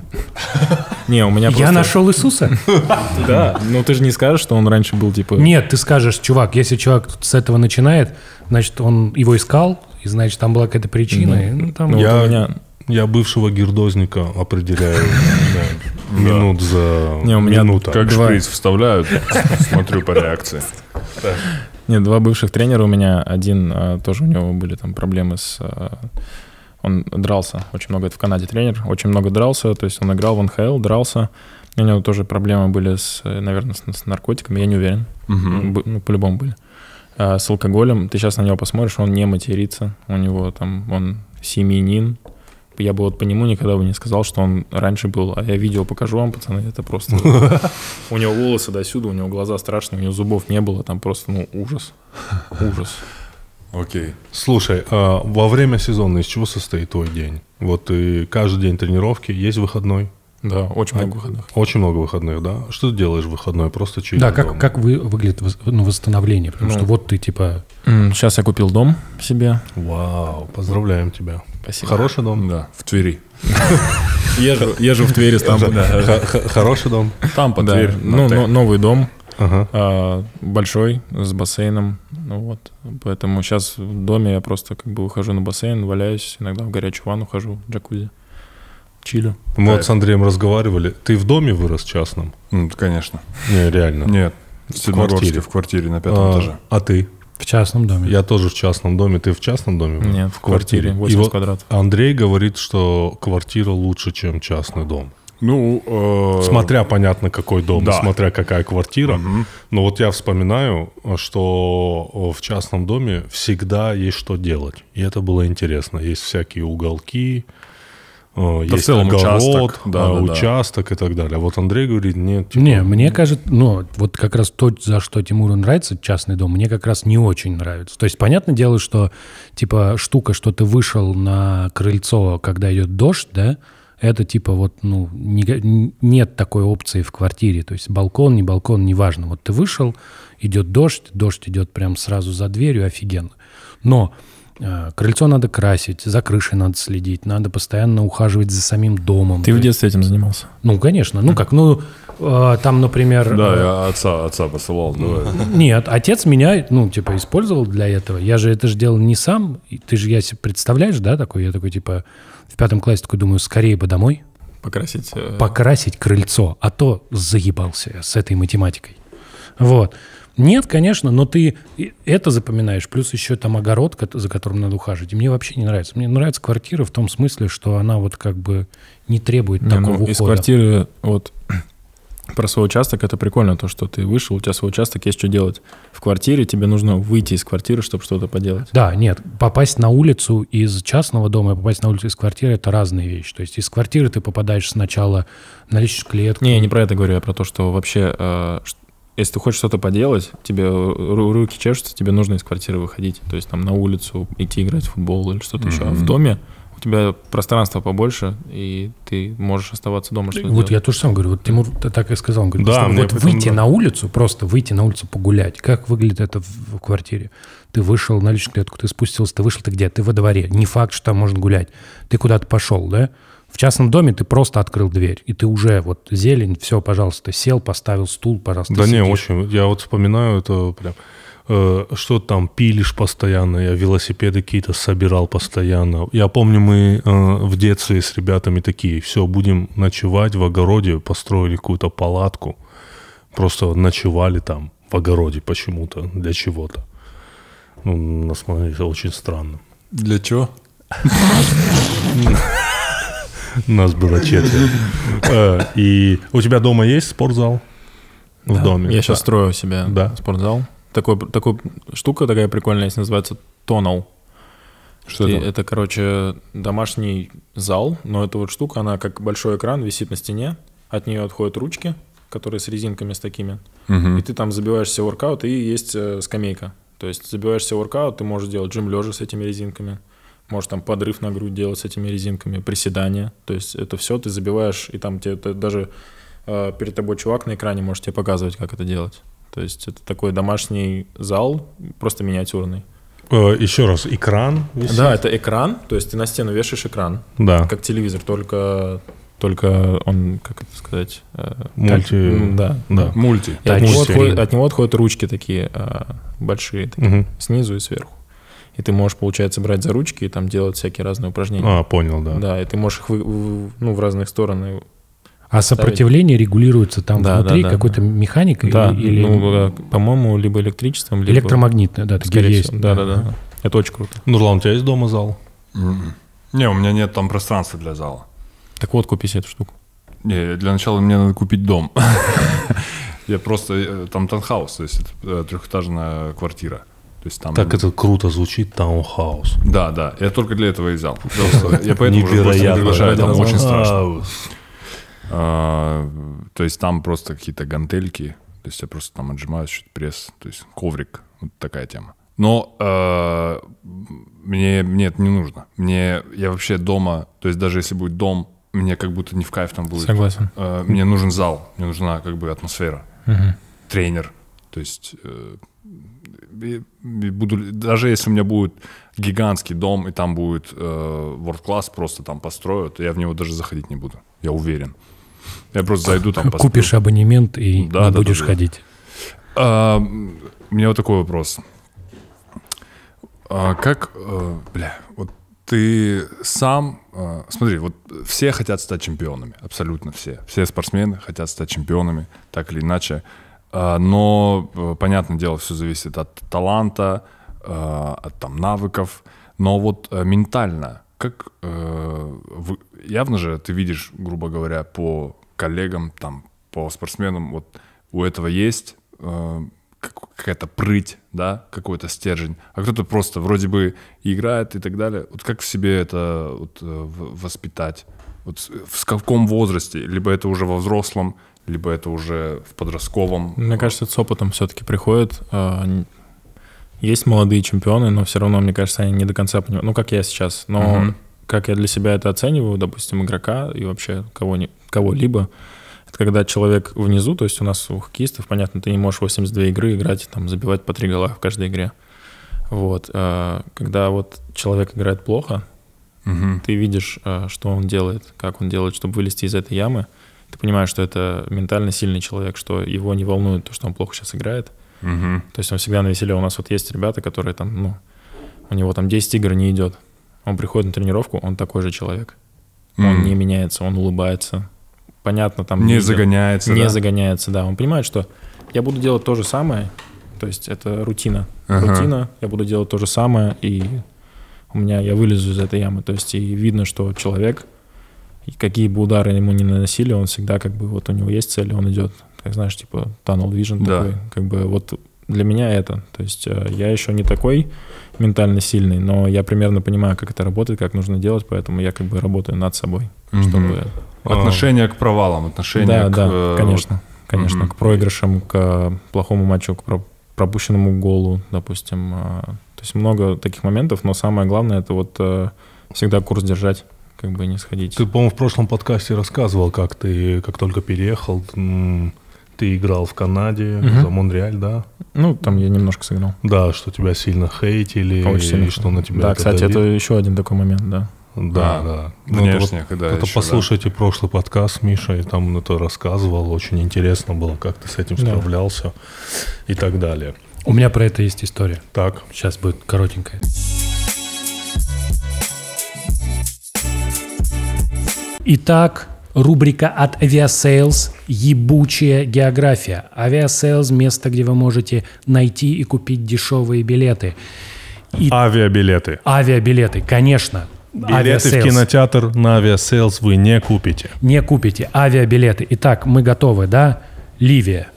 Не, у меня Я просто... нашел Иисуса? Да, ну ты же не скажешь, что он раньше был, типа... Нет, ты скажешь, чувак, если чувак с этого начинает, значит, он его искал, и значит, там была какая-то причина. и, ну, там... Ну, Я- вот у меня... Я бывшего гирдозника определяю да, минут за Не, у меня минута. Как Два. шприц вставляют, смотрю по реакции. Нет, два бывших тренера у меня. Один а, тоже у него были там проблемы с... а, он дрался очень много. Это в Канаде тренер. Очень много дрался. То есть он играл в эн ха эл, дрался. У него тоже проблемы были, с, наверное, с, с наркотиками. Я не уверен. Мгм. Б- Ну, по-любому были. А с алкоголем. Ты сейчас на него посмотришь, он не матерится. У него там... Он семьянин. Я бы вот по нему никогда бы не сказал, что он раньше был. А я видео покажу вам, пацаны, это просто... У него волосы до сюда, у него глаза страшные, у него зубов не было. Там просто, ну, ужас. Ужас. Окей. Слушай, а во время сезона из чего состоит твой день? Вот и каждый день тренировки, есть выходной? Да, очень много выходных. Очень много выходных, да? Что ты делаешь в выходной? Просто чилишь Да, как, дома? как вы, выглядит вос- ну, восстановление? Потому Ну. что вот ты типа... Сейчас я купил дом себе. Вау, поздравляем тебя. Спасибо. Хороший дом? Да, в Твери. Езжу, езжу в Твери с там. Х- х- Хороший дом? Там по Да, Тверь. ну, но- новый дом, Ага. а, большой, с бассейном. Ну вот. Поэтому сейчас в доме я просто как бы выхожу на бассейн, валяюсь, иногда в горячую ванну хожу, джакузи, чилю. Мы вот с Андреем разговаривали. Ты в доме вырос частном? Ну, конечно. Не, реально. Нет, в Степногорске, квартире. в квартире на пятом А, этаже. а ты? В частном доме. Я тоже в частном доме. Ты в частном доме? Нет, в квартире, восемьдесят вот квадратов. Андрей говорит, что квартира лучше, чем частный дом. Ну, э... Смотря, понятно, какой дом, Да. смотря какая квартира. Мгм. Но вот я вспоминаю, что в частном доме всегда есть что делать. И это было интересно. Есть всякие уголки, э, Да, в есть целом огород, участок, да, а, да, да. участок и так далее. А вот Андрей говорит, нет. типа, Не, мне кажется, ну, вот как раз то, за что Тимуру нравится частный дом, мне как раз не очень нравится. То есть, понятное дело, что, типа, штука, что ты вышел на крыльцо, когда идет дождь, да, это, типа, вот, ну, не- нет такой опции в квартире. То есть, балкон, не балкон, неважно. Вот ты вышел, идет дождь, дождь идет прям сразу за дверью, офигенно. Но э, крыльцо надо красить, за крышей надо следить, надо постоянно ухаживать за самим домом. Ты в То есть- детстве этим занимался? Ну, конечно. Ну, как, ну, э, там, например... Да, э, я отца, отца посылал. Давай. Нет, отец меня, ну, типа, использовал для этого. Я же это же делал не сам. И ты же, я себе представляешь, да, такой? Я такой, типа, в пятом классе такой думаю, скорее бы домой Покрасить? э, покрасить крыльцо, а то заебался я с этой математикой. Вот. Нет, конечно, но ты и это запоминаешь, плюс еще там огород, ко- за которым надо ухаживать. И мне вообще не нравится. Мне нравится квартира в том смысле, что она вот как бы не требует Не, такого ну, из ухода. квартиры, вот, про свой участок, это прикольно, то, что ты вышел, у тебя свой участок, есть что делать. В квартире тебе нужно выйти из квартиры, чтобы что-то поделать. Да, нет, попасть на улицу из частного дома и попасть на улицу из квартиры – это разные вещи. То есть из квартиры ты попадаешь сначала на личную клетку. Не, я не про это говорю, а про то, что вообще, э, ш- если ты хочешь что-то поделать, тебе ру- руки чешутся, тебе нужно из квартиры выходить. То есть там на улицу идти играть в футбол или что-то еще. А в Мгм. доме у тебя пространство побольше, и ты можешь оставаться дома, что-то Вот я делать. тоже сам говорю, вот Тимур т- так и сказал, он говорит, Да, что мне вот в этом выйти нравится. на улицу, просто выйти на улицу погулять, как выглядит это в, в квартире? Ты вышел на личную клетку, ты спустился, ты вышел, ты где? Ты во дворе. Не факт, что там можно гулять. Ты куда-то пошел, да? В частном доме ты просто открыл дверь, и ты уже вот зелень, все, пожалуйста, сел, поставил стул, пожалуйста, Да не, сидишь. очень. Я вот вспоминаю это прям. э, Что там, пилишь постоянно, я велосипеды какие-то собирал постоянно. Я помню, мы э, в детстве с ребятами такие, все, будем ночевать в огороде, построили какую-то палатку, просто ночевали там в огороде почему-то, для чего-то. Ну, на самом деле, это очень странно. Для чего? Нас было четверо. Э, И у тебя дома есть спортзал? В Да. доме? Я сейчас Да. строю себе Да. спортзал. Такой, такой штука такая прикольная есть, называется тоннел. Что И это? это, короче, домашний зал, но эта вот штука, она как большой экран висит на стене, от нее отходят ручки, которые с резинками с такими, Мгм. и ты там забиваешь себе воркаут, и есть э, скамейка. То есть забиваешь себе воркаут, ты можешь делать жим лежа с этими резинками, можешь там подрыв на грудь делать с этими резинками, приседания. То есть это все ты забиваешь, и там тебе это даже э, перед тобой чувак на экране может тебе показывать, как это делать. То есть это такой домашний зал, просто миниатюрный. Э, Еще раз, экран висит? Да, это экран, то есть ты на стену вешаешь экран, Да. как телевизор, только, только он, как это сказать, э, Мульти- как- м, да. Да. Мульти. И от, него Тачскрин. отходят, от него отходят ручки такие э, большие, такие, Мгм. снизу и сверху. И ты можешь, получается, брать за ручки и там делать всякие разные упражнения. А, понял, да. Да, и ты можешь их вы- в, ну, в разные стороны. А сопротивление регулируется там Да, внутри да, да, какой-то механикой Да, или ну, э, по-моему, либо электричеством, либо... электромагнитное, да, такие Скорее есть. всего. Да, да, да. Это очень круто. Нурлан, у тебя есть дома зал? Мгм. Не, у меня нет там пространства для зала. Так вот, купи себе эту штуку. Не, для начала мне надо купить дом. Я просто... э, Там таунхаус, то есть это э, трехэтажная квартира. То есть там... Так это круто звучит, таунхаус. Да, да. Я только для этого и взял. Просто Я поэтому уже просто не Невероятно. приглашаю, там Ради очень страшно. Таунхаус. А, То есть там просто какие-то гантельки. То есть я просто там отжимаю чуть пресс. То есть коврик. Вот такая тема. Но э, мне нет, не нужно. Мне я вообще дома, то есть даже если будет дом, мне как будто не в кайф там будет. Согласен. Э, мне нужен зал, мне нужна как бы атмосфера, Мгм. тренер. То есть э, и- и буду, даже если у меня будет гигантский дом и там будет э, World Class просто там построят, я в него даже заходить не буду. Я уверен. Я просто зайду там. посплю. Купишь абонемент и Да, не да, будешь да, да. ходить. А, у меня вот такой вопрос. А как, э, бля, вот ты сам, э, смотри, вот все хотят стать чемпионами, абсолютно все. Все спортсмены хотят стать чемпионами, так или иначе. Но, понятное дело, все зависит от таланта, от там, навыков. Но вот ментально, как явно же ты видишь, грубо говоря, по коллегам, там, по спортсменам, вот у этого есть какая-то прыть, да, какой-то стержень, а кто-то просто вроде бы играет и так далее. Вот как в себе это вот воспитать? Вот в каком возрасте? Либо это уже во взрослом, либо это уже в подростковом. Мне кажется, это с опытом все-таки приходит. Есть молодые чемпионы, но все равно, мне кажется, они не до конца понимают. Ну, как я сейчас. Но uh-huh. как я для себя это оцениваю, допустим, игрока и вообще кого-ни, кого-либо, это когда человек внизу, то есть у нас у хоккеистов, понятно, ты не можешь восемьдесят две игры играть, там, забивать по три гола в каждой игре. Вот. Когда вот человек играет плохо, uh-huh. ты видишь, что он делает, как он делает, чтобы вылезти из этой ямы. Ты понимаешь, что это ментально сильный человек, что его не волнует то, что он плохо сейчас играет. Uh-huh. То есть он всегда навеселе. У нас вот есть ребята, которые там, ну, у него там десять игр не идет. Он приходит на тренировку, он такой же человек. Uh-huh. Он не меняется, он улыбается. Понятно, там... Не видео, загоняется, Не да? загоняется, да. Он понимает, что я буду делать то же самое, то есть это рутина. Uh-huh. Рутина, я буду делать то же самое, и у меня, я вылезу из этой ямы. То есть и видно, что человек... И какие бы удары ему ни наносили, он всегда как бы, вот у него есть цель, он идет, как знаешь, типа tunnel vision да. такой, как бы вот для меня это. То есть я еще не такой ментально сильный, но я примерно понимаю, как это работает, как нужно делать, поэтому я как бы работаю над собой. Mm-hmm. Чтобы... Отношение а... к провалам, отношение да, к... Да, да, конечно, конечно, mm-hmm. к проигрышам, к плохому матчу, к пропущенному голу, допустим. То есть много таких моментов, но самое главное — это вот всегда курс держать. Как бы не сходить. Ты, по-моему, в прошлом подкасте рассказывал, как ты, как только переехал, ты играл в Канаде, угу. за Монреаль, да? Ну, там я немножко сыграл. Да, что тебя сильно хейтили, Очень сильно. И что на тебя Да, это кстати, давит. это еще один такой момент, да. Да, а, да. Внешне, вот, когда это еще, послушайте да. прошлый подкаст, Миша, и там это рассказывал, очень интересно было, как ты с этим справлялся да. и так далее. У меня про это есть история. Так. Сейчас будет коротенькая. Итак, рубрика от Aviasales «Ебучая география». Aviasales – место, где вы можете найти и купить дешевые билеты. И... Авиабилеты. Авиабилеты, конечно. Билеты Aviasales. В кинотеатр на Aviasales вы не купите. Не купите. Авиабилеты. Итак, мы готовы, да? Ливия.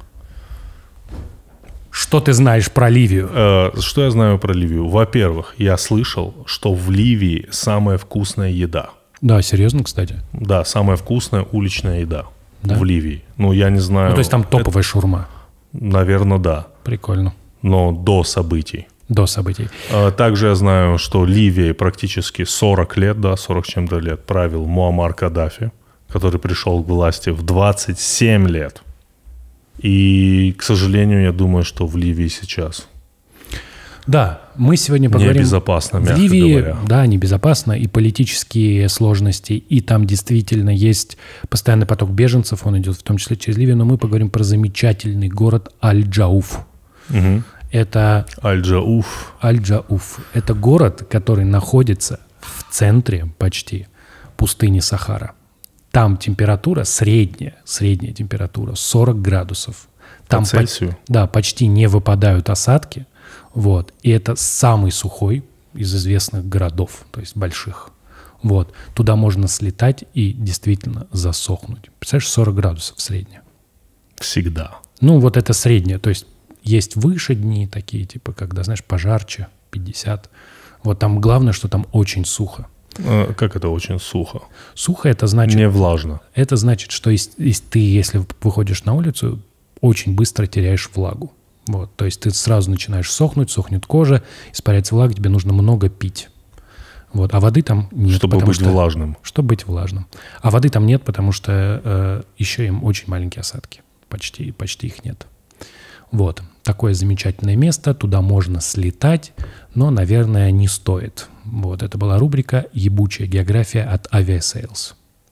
Что ты знаешь про Ливию? Э, что я знаю про Ливию? Во-первых, я слышал, что в Ливии самая вкусная еда. Да, серьезно, кстати? Да, самая вкусная уличная еда да? в Ливии. Ну, я не знаю... Ну, то есть там топовая это... шаурма? Наверное, да. Прикольно. Но до событий. До событий. Также я знаю, что Ливией практически сорок лет, да, сорок с чем-то лет правил Муаммар Каддафи, который пришел к власти в двадцать семь лет. И, к сожалению, я думаю, что в Ливии сейчас... Да, мы сегодня поговорим... Небезопасно, мягко в Ливии, говоря. Да, небезопасно, и политические сложности, и там действительно есть постоянный поток беженцев, он идет в том числе через Ливию, но мы поговорим про замечательный город Аль-Джауф. Угу. Это... Аль-Джауф. Аль-Джауф. Это город, который находится в центре почти пустыни Сахара. Там температура средняя, средняя температура сорок градусов. Там по Цельсию? По, да, почти не выпадают осадки. Вот. И это самый сухой из известных городов, то есть больших. Вот. Туда можно слетать и действительно засохнуть. Представляешь, сорок градусов средняя. Всегда. Ну, вот это среднее. То есть есть выше дни такие, типа, когда, знаешь, пожарче, пятьдесят. Вот там главное, что там очень сухо. А, как это очень сухо? Сухо это значит... Не влажно. Это значит, что если ты, если выходишь на улицу, очень быстро теряешь влагу. Вот, то есть ты сразу начинаешь сохнуть, сохнет кожа, испаряется влага, тебе нужно много пить. Вот, а воды там нет. Чтобы быть что, влажным. Чтобы быть влажным. А воды там нет, потому что э, еще им очень маленькие осадки. Почти, почти их нет. Вот, такое замечательное место, туда можно слетать, но, наверное, не стоит. Вот, это была рубрика «Ебучая география» от Aviasales.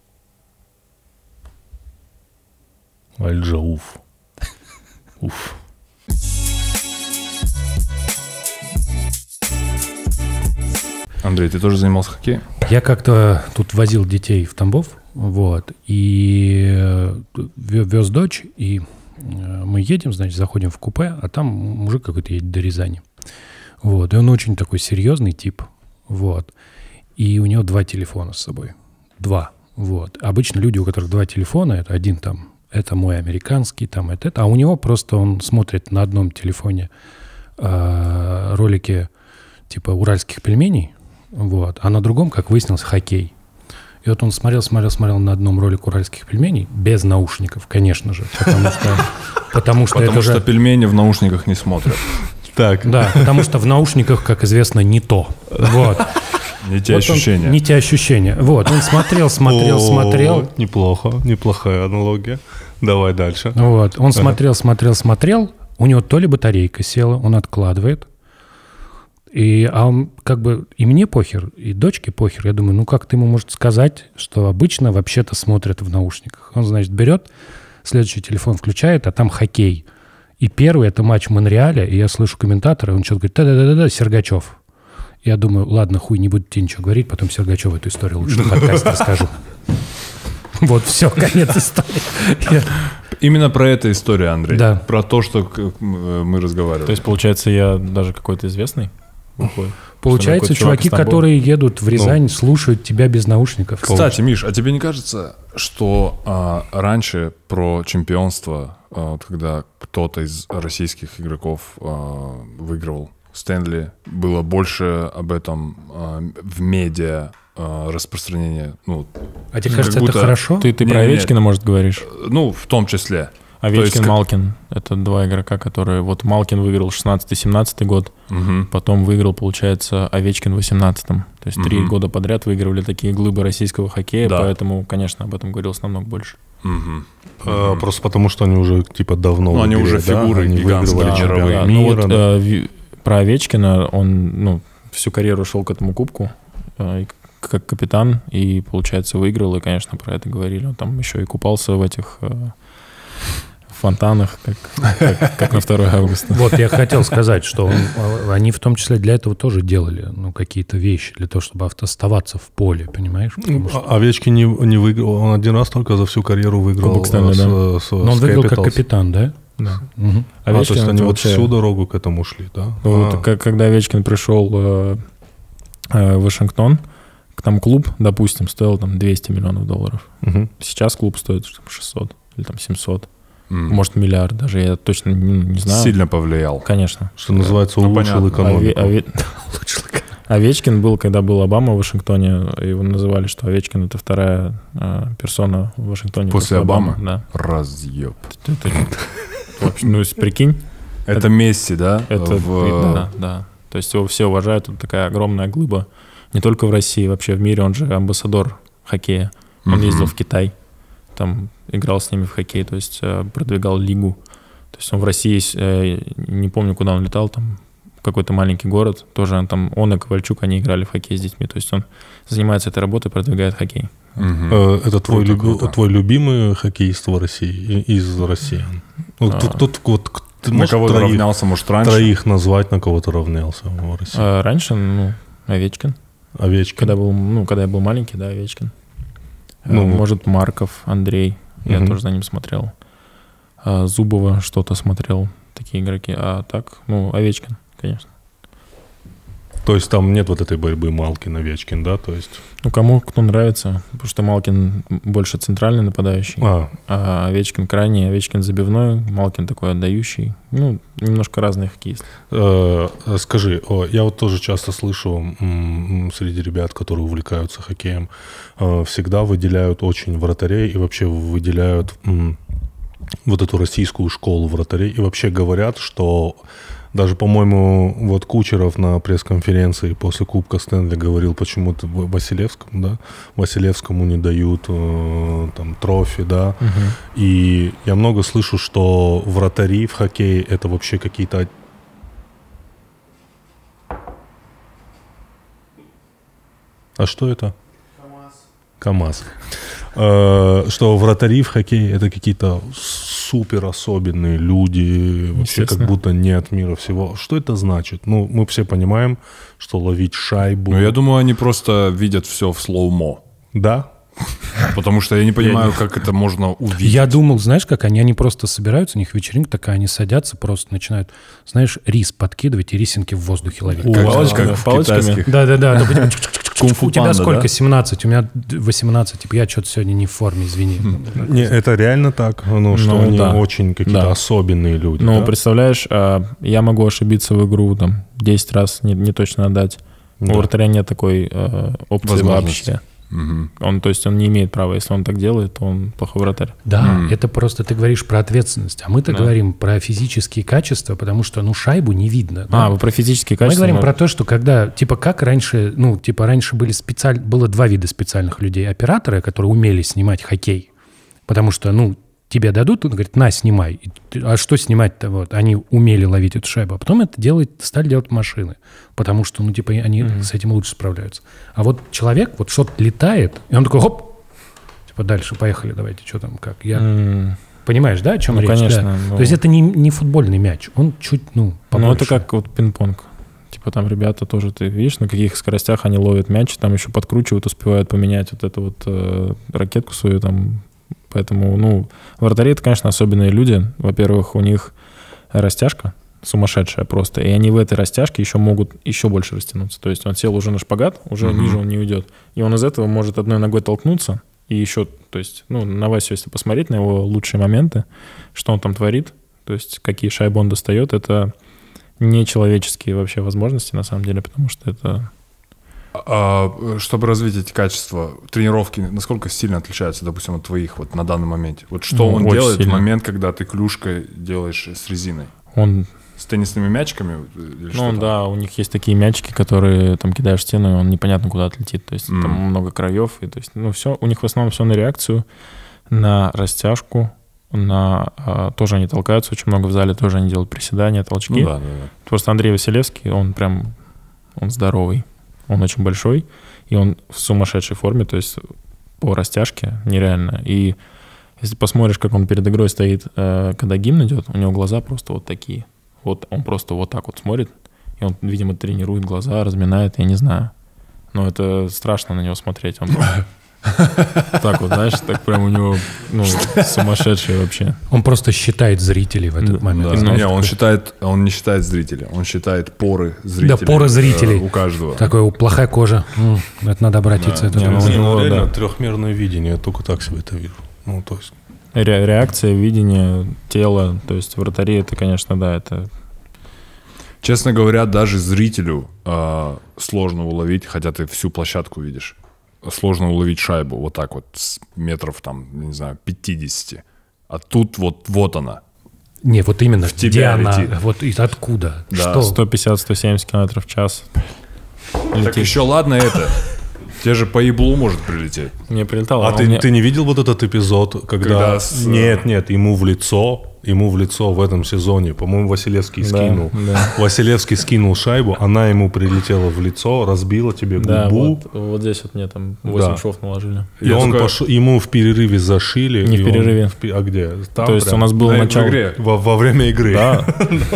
Аль-Джауф. Уф. Андрей, ты тоже занимался хоккеем? Я как-то тут возил детей в Тамбов, вот, и вез дочь, и мы едем, значит, заходим в купе, а там мужик какой-то едет до Рязани. Вот, и он очень такой серьезный тип, вот. И у него два телефона с собой. Два, вот. Обычно люди, у которых два телефона, это один там, это мой американский, там, это, это. А у него просто он смотрит на одном телефоне э, ролики типа уральских пельменей, вот, а на другом, как выяснилось, хоккей. И вот он смотрел, смотрел, смотрел на одном ролик уральских пельменей, без наушников, конечно же, потому что... Потому что, потому что же... пельмени в наушниках не смотрят. Так. Да, потому что в наушниках, как известно, не то. Вот. Не те вот ощущения. Он, не те ощущения. Вот, он смотрел, смотрел, О, смотрел. Неплохо, неплохая аналогия. Давай дальше. Вот, он смотрел, смотрел, смотрел. У него то ли батарейка села, он откладывает. И, а он как бы и мне похер, и дочке похер. Я думаю, ну как ты ему может сказать, что обычно вообще-то смотрят в наушниках? Он, значит, берет, следующий телефон включает, а там хоккей. И первый — это матч Монреаля, и я слышу комментатора, он что-то говорит, да-да-да-да, Сергачев. Я думаю, ладно, хуй, не буду тебе ничего говорить, потом Сергачеву эту историю лучше в подкасте расскажу. Вот, все, конец истории. Именно про эту историю, Андрей. Да. Про то, что мы разговаривали. То есть, получается, я даже какой-то известный? Выходит, получается, чуваки, которые едут в Рязань, ну, слушают тебя без наушников. Кстати, Миш, а тебе не кажется, что а, раньше про чемпионство, а, вот, когда кто-то из российских игроков а, выигрывал Стэнли, было больше об этом а, в медиа а, распространение? Ну, а тебе кажется, будто... это хорошо? Ты, ты не, про Овечкина, нет. может, говоришь? Ну, в том числе. Овечкин, есть, Малкин. Это два игрока, которые... Вот Малкин выиграл шестнадцатый-семнадцатый год, угу. потом выиграл, получается, Овечкин в восемнадцатом. То есть угу. три года подряд выигрывали такие глыбы российского хоккея, да. Поэтому, конечно, об этом говорилось намного больше. Угу. А, угу. Просто потому, что они уже типа давно... Ну, они уже фигуры, да? Они гигантские, да, мировые. Да, мира. Ну, вот, да. э, про Овечкина, он ну, всю карьеру шел к этому кубку, э, как капитан, и, получается, выиграл, и, конечно, про это говорили. Он там еще и купался в этих... Э, фонтанах, как, как, как на второе августа. Вот я хотел сказать, что он, они в том числе для этого тоже делали ну, какие-то вещи, для того, чтобы оставаться в поле, понимаешь? Что... Овечкин не, не выиграл, он один раз только за всю карьеру выиграл. Кубок Стэнли, с, да. с, с Но он выиграл Capitals. Как капитан, да? Да. Угу. А, то есть они вот всю дорогу к этому шли, да? Вот, а. Когда Овечкин пришел э, э, в Вашингтон, там клуб, допустим, стоил там двести миллионов долларов. Угу. Сейчас клуб стоит шестьсот или там семьсот. Mm. Может, миллиард даже, я точно не, не знаю. Сильно повлиял. Конечно. Что называется, ну, улучшил экономику. Ове... Овечкин был, когда был Обама в Вашингтоне, его называли, что Овечкин — это вторая э, персона в Вашингтоне. После, после Обамы? Да. Разъеб. Ну, прикинь. Это Месси, да? Это, да, да. То есть его все уважают, это такая огромная глыба. Не только в России, вообще в мире. Он же амбассадор хоккея. Он ездил в Китай. Там играл с ними в хоккей, то есть э, продвигал лигу. То есть он в России, э, не помню, куда он летал, там какой-то маленький город, тоже он, там он и Ковальчук, они играли в хоккей с детьми. То есть он занимается этой работой, продвигает хоккей. Угу. Это твой, круто, люб... круто. твой любимый хоккеист в России, из россиян? Вот, а... кто, кто, кто, на кого-то троих, равнялся, может, раньше? Троих назвать, на кого-то равнялся в России. А, раньше, ну, Овечкин. Овечкин. Когда, был, ну, когда я был маленький, да, Овечкин. Ну, может, Марков, Андрей, я угу. тоже за ним смотрел. А, Зубова что-то смотрел, такие игроки. А так, ну, Овечкин, конечно. То есть там нет вот этой борьбы Малкин-Овечкин, да? То есть... Ну, кому кто нравится, потому что Малкин больше центральный нападающий, а, а Овечкин крайний, Овечкин забивной, Малкин такой отдающий. Ну, немножко разные хоккеисты. Э, скажи, о, я вот тоже часто слышу м, среди ребят, которые увлекаются хоккеем, э, всегда выделяют очень вратарей и вообще выделяют м, вот эту российскую школу вратарей и вообще говорят, что даже, по-моему, вот Кучеров на пресс-конференции после Кубка Стэнли говорил почему-то Василевскому, да, Василевскому не дают э, там трофи, да, угу. И я много слышу, что вратари в хоккее это вообще какие-то... А что это? КамАЗ. КамАЗ. Э, что вратари в хоккее это какие-то супер особенные люди, вообще как будто не от мира всего. Что это значит? Ну, мы все понимаем, что ловить шайбу... Ну, я думаю, они просто видят все в слоумо. Да? Потому что я не понимаю, как это можно увидеть. Я думал, знаешь, как они, они просто собираются, у них вечеринка такая, они садятся, просто начинают, знаешь, рис подкидывать и рисинки в воздухе ловить. Как, Палочками, как в палочками. китайских. Да-да-да. Кунг-фу У тебя панда, сколько? да? семнадцать, у меня восемнадцать. Типа я что-то сегодня не в форме, извини. Не, это реально так, ну, что Ну, они да. очень какие-то Да. особенные люди. Ну, да? представляешь, а, я могу ошибиться в игру там десять раз, не, не точно отдать. Да. У вратаря нет такой э, опции Возможности. вообще. Мгм. Он, то есть он не имеет права, если он так делает, то он плохой вратарь. Да, М. это просто ты говоришь про ответственность, а мы-то Да. говорим про физические качества, потому что, ну, шайбу не видно. да. А, вы про физические Мы качества? говорим но- про то, что когда, типа, как раньше, ну, типа, раньше были специаль... было два вида специальных людей. Операторы, которые умели снимать хоккей, потому что, ну, тебе дадут, он говорит, на, снимай. И ты, а что снимать-то? Вот, они умели ловить эту шайбу. А потом это делать, стали делать машины, потому что, ну, типа, они Мгм. с этим лучше справляются. А вот человек, вот что-то летает, и он такой, хоп, типа, дальше, поехали, давайте, что там, как. Я... М, Понимаешь, да, о чем Ну, речь? конечно, Да. ну. То есть это не, не футбольный мяч, он чуть, ну, побольше. Ну, это как вот пинг-понг. Типа там ребята тоже, ты видишь, на каких скоростях они ловят мяч, там еще подкручивают, успевают поменять вот эту вот э, ракетку свою там. Поэтому, ну, вратари — это, конечно, особенные люди. Во-первых, у них растяжка сумасшедшая просто, и они в этой растяжке еще могут еще больше растянуться. То есть он сел уже на шпагат, уже Мгм. ниже он не уйдет. И он из этого может одной ногой толкнуться, и еще, то есть, ну, на Васю, если посмотреть на его лучшие моменты, что он там творит, то есть какие шайбы он достает, это нечеловеческие вообще возможности, на самом деле, потому что это... А, чтобы развить эти качества, тренировки насколько сильно отличаются, допустим, от твоих вот на данном моменте? Вот что Ну, он очень делает сильно. в момент, когда ты клюшкой делаешь с резиной? Он, С теннисными мячиками? Или что ну, там? да, у них есть такие мячики, которые там кидаешь в стену, и он непонятно куда отлетит. То есть Мгм. там много краев, и то есть, ну, все, у них в основном все на реакцию, на растяжку, на а, тоже они толкаются очень много в зале, тоже они делают приседания, толчки. Ну да, да, да. Просто Андрей Василевский, он прям, он здоровый, он очень большой, и он в сумасшедшей форме, то есть по растяжке нереально. И если посмотришь, как он перед игрой стоит, э, когда гимн идет, у него глаза просто вот такие. Вот он просто вот так вот смотрит, и он, видимо, тренирует глаза, разминает, я не знаю. Но это страшно на него смотреть. Он так вот, знаешь, так прям у него, ну, сумасшедший вообще. Он просто считает зрителей в этот Да, момент. Да. знаешь, Не, он такой- считает, он не считает зрителя, он считает поры зрителей. поры зрителей. э, У каждого. Такой, о, плохая кожа. М, это надо обратиться. Да. это Не, надо- ну, у него, реально да. трехмерное видение, я только так себе это вижу. Ну, то есть... Ре- реакция, видение, тело, то есть вратари, это, конечно, да, это... Честно говоря, даже зрителю э, сложно уловить, хотя ты всю площадку видишь. Сложно уловить шайбу вот так вот с метров там, не знаю, пятидесяти. А тут вот, вот она. Не, вот именно, В тебя где она, летит. вот из откуда, Да. что? сто пятьдесят - сто семьдесят километров в час. Так Летит. еще ладно это. Те же по еблу может прилететь. Мне прилетало. А он ты, мне- ты не видел вот этот эпизод, когда... Когда с- Нет, нет, ему в лицо, ему в лицо в этом сезоне, по-моему, Василевский Да, скинул. да. Василевский скинул шайбу, она ему прилетела в лицо, разбила тебе Да, губу. вот, вот здесь вот мне там восемь Да. швов наложили. И Я он только- пошел, ему в перерыве зашили. Не в и он перерыве. в пе- а где? Там То есть прям? у нас было На- в начало... игре. Во, во время игры. Да.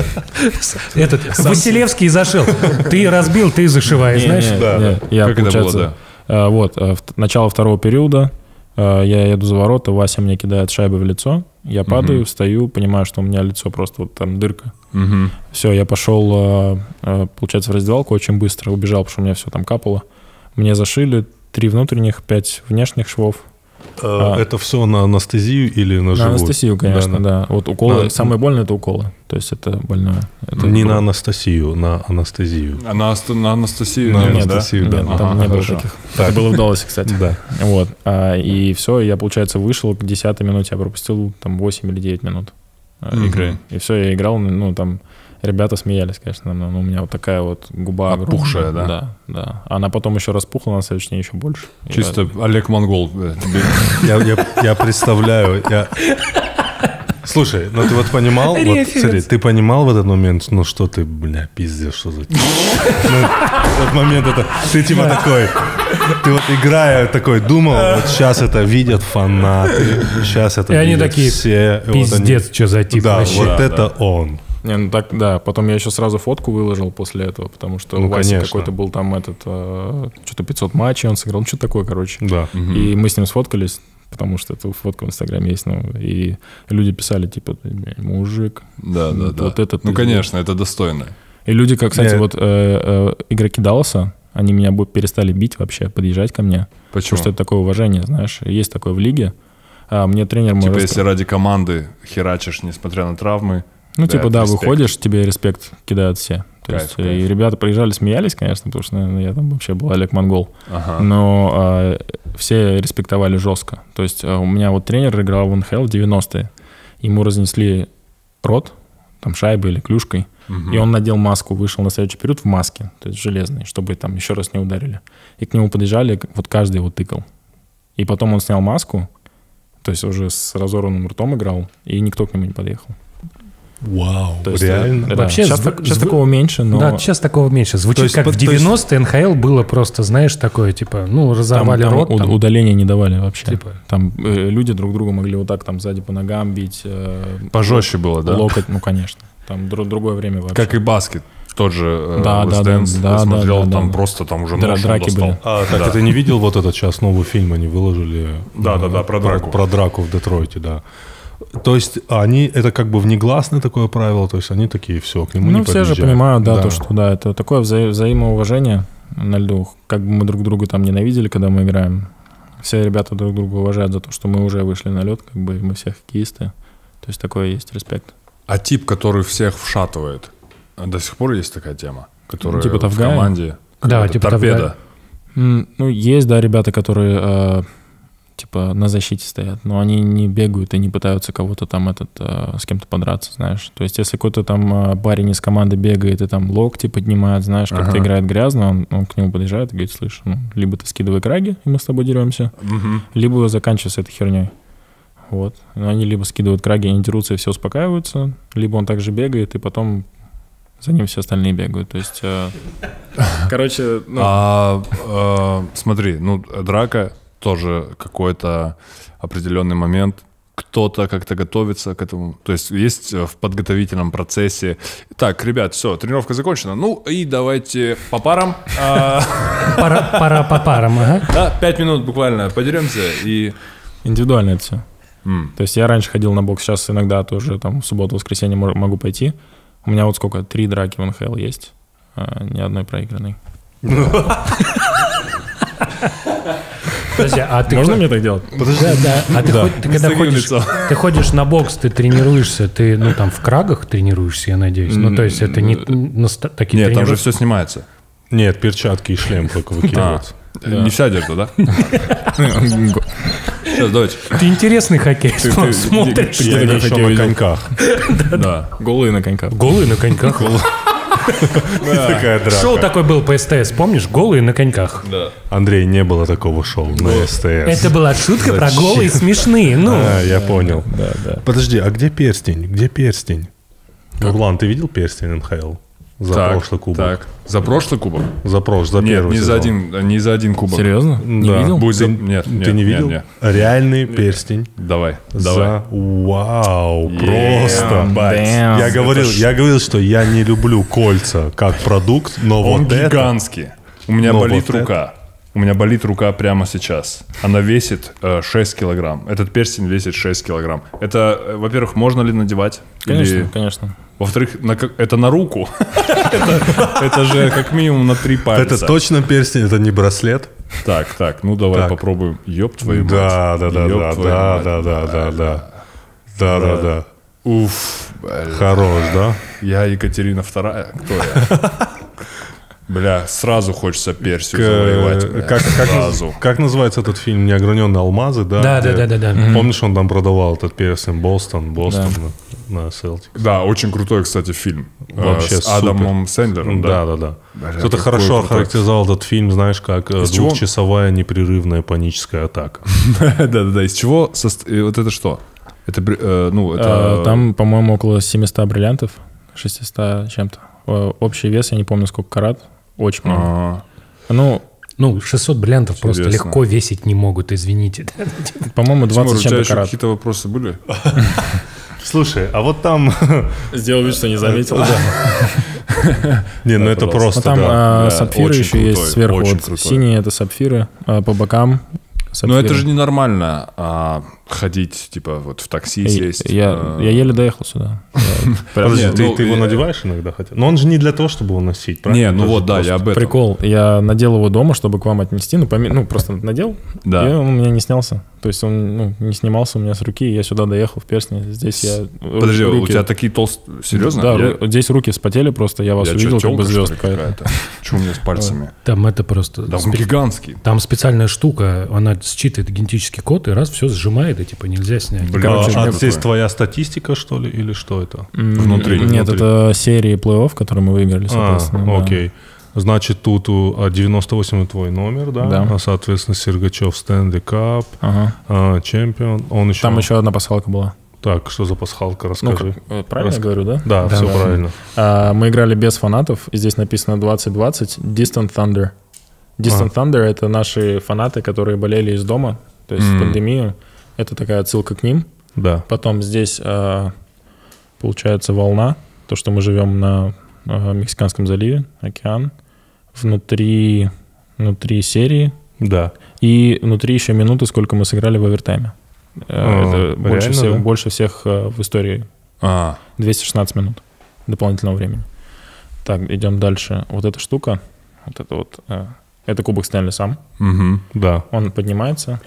Этот Василевский зашил. Ты разбил, ты зашиваешь, Не, знаешь? не, Да, не, да. я, Как это было, получается, э, вот, э, в- начало второго периода, э, я еду за ворота, Вася мне кидает шайбы в лицо, я падаю, встаю, понимаю, что у меня лицо просто вот там дырка. Мгм. Все, я пошел, э, э, получается, в раздевалку очень быстро, убежал, потому что у меня все там капало. Мне зашили три внутренних, пять внешних швов. Э, А. Это все на анестезию или на На живот? анестезию, конечно, да. Вот уколы, На- самое больное — это уколы. То есть это больное. Это Не на уколы. анестезию, на анестезию. А на, Аст- на Анастасию На нет, да? Анастасию, да. Нет, там Ага, не было хорошо. таких. Это было в Далласе, кстати. Да. Вот. А, и все, я, получается, вышел к десятой минуте, я пропустил там восемь или девять минут а, Мгм. игры. И все, я играл, ну, там ребята смеялись, конечно, но у меня вот такая вот губа Опухшая, огромная. да? Да, да. Она потом еще распухла на следующий день еще больше. Чисто Олег Монгол. э, тебе- Я, я- я представляю, я... Слушай, ну ты вот понимал, вот, Референс. смотри, ты понимал в этот момент, ну что ты, бля, пиздец, что за... Ну, вот момент это, ты типа такой, ты вот играя такой думал, вот сейчас это видят фанаты, сейчас это И они видят такие, все. и вот они- Пиздец, что за тип Да, вообще. вот Да, это он. Не, ну так, да. Потом я еще сразу фотку выложил после этого, потому что Ну, у Васи конечно. какой-то был там этот, э, что-то пятьсот матчей он сыграл, ну, что-то такое, короче. Да. И мы с ним сфоткались, потому что эта фотка в Инстаграме есть, ну, и люди писали, типа, мужик. Да, да, вот, да. вот это ну, ты конечно, это достойно. И люди, как, кстати, Нет. вот э, э, игроки Далласа, они меня бы перестали бить вообще, подъезжать ко мне. Почему? Потому что это такое уважение, знаешь. Есть такое в лиге. А мне тренер мой... Типа, раска- если ради команды херачишь, несмотря на травмы. Ну, да, типа, да, респект. выходишь, тебе респект кидают все. То Кайф, есть, кайф. и ребята приезжали, смеялись, конечно, потому что, наверное, я там вообще был Олег Монгол. Ага. Но а, все респектовали жестко. То есть а, у меня вот тренер играл в эн ха эл в девяностые. Ему разнесли рот, там, шайбой или клюшкой. Мгм. И он надел маску, вышел на следующий период в маске, то есть железной, чтобы там еще раз не ударили. И к нему подъезжали, вот каждый его тыкал. И потом он снял маску, то есть уже с разорванным ртом играл, и никто к нему не подъехал. Вау, То есть, реально? э, да. Вообще сейчас, зв- так- сейчас зв- такого меньше, но Да, сейчас такого меньше. Звучит То есть как по- в то есть- девяностые эн ха эл было просто, знаешь, такое, типа, ну, там, разорвали там рот. уд- там, удаления не давали вообще. типа. Там э, люди друг друга могли вот так там сзади по ногам бить. э, Пожестче было, да? Локоть, ну, конечно. Там дру- другое время вообще. Как и баскет. Тот же э, Да, Last да, да, Dance. да, я да, смотрел, да, там да. просто там уже Дра- нож он драки достал. были. А, так Да. ты не видел вот этот сейчас новый фильм, они выложили? Да, да, да, про драку. Про, драку в Детройте, да. То есть они, это как бы внегласное такое правило, то есть они такие, все, к нему Ну, не все же подъезжают. понимают, да, то, что да, это такое вза- взаимоуважение на льду. Как бы мы друг друга там ненавидели, когда мы играем. Все ребята друг друга уважают за то, что мы уже вышли на лед, как бы и мы все хоккеисты. То есть такое есть респект. А тип, который всех вшатывает, до сих пор есть такая тема? Которая Типа в Тавгая? команде? Да, какая-то типа торпеда. Тавгая. М, Ну, есть, да, ребята, которые э, типа на защите стоят, но они не бегают и не пытаются кого-то там этот, э, с кем-то подраться, знаешь. То есть если какой-то там э, парень из команды бегает и там локти поднимает, знаешь, как-то Ага. играет грязно, он, он к нему подъезжает и говорит, слышь, ну, либо ты скидывай краги, и мы с тобой деремся, Мгм. либо заканчивай с этой херней. Вот. Но они либо скидывают краги, они дерутся и все успокаиваются, либо он также бегает, и потом за ним все остальные бегают. То есть, э, короче, ну, А, э, смотри, ну, драка тоже какой-то определенный момент. Кто-то как-то готовится к этому. То есть есть э, в подготовительном процессе. Так, ребят, все, тренировка закончена. Ну и давайте по парам. А, Пара, пара по парам, ага. Да, пять минут буквально подеремся и... индивидуально это все. М. То есть я раньше ходил на бокс, сейчас иногда тоже там в субботу, воскресенье мо- могу пойти. У меня вот сколько, три драки в эн ха эл есть, а, ни одной проигранной. Подожди, а ты Можно хо- мне так делать? Да, да. А ты, ход- ты когда Согни ходишь, лицо. ты ходишь на бокс, ты тренируешься, ты, ну, там, в крагах тренируешься, я надеюсь. Ну, то есть это не наста- такие Нет, там же тренировки. все снимается. Нет, перчатки и шлем только выкидываются. Не вся одежда, да? Сейчас, давайте. Ты интересный хоккей смотришь. Я не еще на коньках. Да. Голые на коньках. Голые на коньках. Такая драка. Шоу такое было по СТС, помнишь? Голые на коньках. Андрей, не было такого шоу на СТС. Это была шутка про голые смешные. Ну, А, я понял. Да, да. Подожди, а где перстень? Где перстень? Нурлан, ты видел перстень эн ха эл? За Так, прошлый кубок. Так, за прошлый кубок? За прошлый, за Нет, первый не за сезон. один, не за один кубок. Серьезно? Не Да. видел? Будь за... Ты- Нет, Ты нет, не нет, видел? нет. Реальный перстень. Давай, За... давай. Вау, Yeah, просто. бать. Damn. Я Это говорил, ж- я говорил, что я не люблю кольца как продукт, но Он вот это... гигантский. У меня Но болит вот рука. У меня болит рука прямо сейчас. Она весит э, шесть килограмм. Этот перстень весит шесть килограмм. Это, э, во-первых, можно ли надевать? Конечно, Или- конечно. Во-вторых, на как- это на руку. Это это же как минимум на три пальца. Это точно перстень, это не браслет? Так, так, ну давай Так. попробуем. Ёб твою мать. Да, да, да, Ёб да, твою да, мать. да, да, да, да. Да, да, да. Уф, бля. Хорош, да? Я Екатерина вторая. Кто я? Бля, сразу хочется Персию К- завоевать. бля, Как, как, сразу. как называется этот фильм «Неограненные алмазы», да? да, да, Где- да, да, да. Помнишь, он там продавал этот перстень Бостон, Бостон на, на Селтик? Да, очень крутой, кстати, фильм. Э, Вообще с Адамом Сэндлером, Да, да? да, да. Бля, Кто-то какой хорошо крутой. охарактеризовал этот фильм, знаешь, как э, Из чего? двухчасовая непрерывная паническая атака. Да-да-да, из чего? сост- и Вот это что? Это, бр- э, ну, это... А, Там, по-моему, около семьсот бриллиантов, шестьсот чем-то. Э, Общий вес, я не помню, сколько карат. Очень много. А, Ну, Ну, шестьсот бриллиантов просто Интересно. легко весить не могут, извините. по-моему, Тимур, двадцать у тебя чем-то еще карат. какие-то вопросы были? Слушай, а вот там... Сделал вид, что не заметил. Не, ну это просто, Там да. сапфиры еще есть сверху. Синие — это сапфиры, по бокам. Но это же ненормально а, ходить, типа, вот в такси сесть. Я, а... я еле доехал сюда. Подожди, Нет, ты, ну, ты его я... надеваешь иногда хотя? Но он же не для того, чтобы его носить, правильно? Не, ну Даже вот, да, просто... я об этом. Прикол. Я надел его дома, чтобы к вам отнести. Ну, поми... ну просто надел, да. и он у меня не снялся. То есть он ну, не снимался у меня с руки, и я сюда доехал в Перстне. Здесь я... Подожди, руки... у тебя такие толстые... Серьезно? Да, я... здесь руки вспотели просто, я вас я увидел, чё, как бы тёлка, звезд. какая-то? Что у меня с пальцами? Там это просто... Да, он гигантский. Там специальная штука, она считывает генетический код и раз все сжимает, и типа нельзя снять. Блин, Короче, а а здесь такое? твоя статистика, что ли, или что это? Внутри, Нет, внутри. это серии плей-офф, которые мы выиграли, А, соответственно. да. окей. Значит, тут у- девяносто восемь твой номер, да? Да. А, соответственно, Сергачев Стэнли Кап, Ага. а, чемпион. Он еще... Там еще одна пасхалка была. Так, что за пасхалка, Ну, расскажи. как, э, правильно Рас- я говорю, да? Да, все правильно. А, мы играли без фанатов, и здесь написано двадцать двадцать Distant Thunder. Distant Thunder — это наши фанаты, которые болели из дома, то есть Мгм. в пандемию. Это такая отсылка к ним. Да. Потом здесь а, получается волна, то, что мы живем на а, Мексиканском заливе, океан. Внутри, внутри серии. Да. И внутри еще минуты, сколько мы сыграли в овертайме. А, Это больше реально, всех, да? больше всех а, в истории. А, двести шестнадцать минут дополнительного времени. Так, идем дальше. Вот эта штука, вот это вот, э, это кубок Стэнли сам. угу. Да. Он поднимается.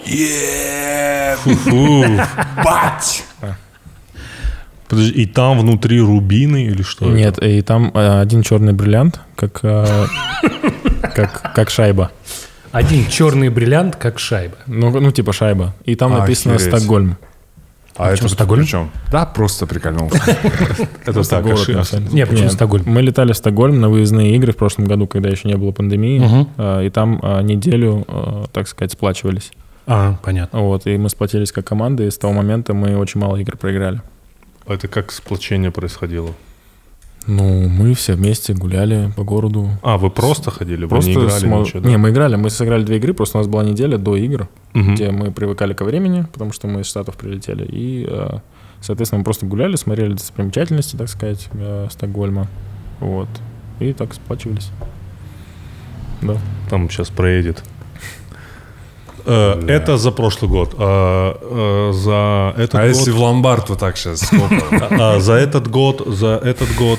Фу. Бать! Подожди, и там внутри рубины или что? Нет, это? и там э, один черный бриллиант, как, э, как, как шайба. Один черный бриллиант, как шайба. Ну, ну, типа шайба. И там написано Охереть. Стокгольм. А это Стокгольм? при чем? Да, просто прикольнулся. Это так, город ошибка. написали. Не, почему Нет, Стокгольм? Мы летали в Стокгольм на выездные игры в прошлом году, когда еще не было пандемии. Мгм. э, И там э, неделю, э, так сказать, сплачивались. А, понятно. Вот, и мы сплотились как команда, и с того момента мы очень мало игр проиграли. Это как сплочение происходило? Ну, мы все вместе гуляли по городу. А, вы просто ходили? Вы Просто не играли смо- ничего, да? Не, мы играли, мы сыграли две игры, просто у нас была неделя до игр, Мгм. где мы привыкали ко времени, потому что мы из Штатов прилетели. И, э, соответственно, мы просто гуляли, смотрели достопримечательности, так сказать, э, Стокгольма. Вот. И так сплачивались. Да. Там сейчас проедет. Э, Это за прошлый год. А, э, за этот А год... если в ломбард вот так сейчас? Сколько? А, за этот год, за этот год...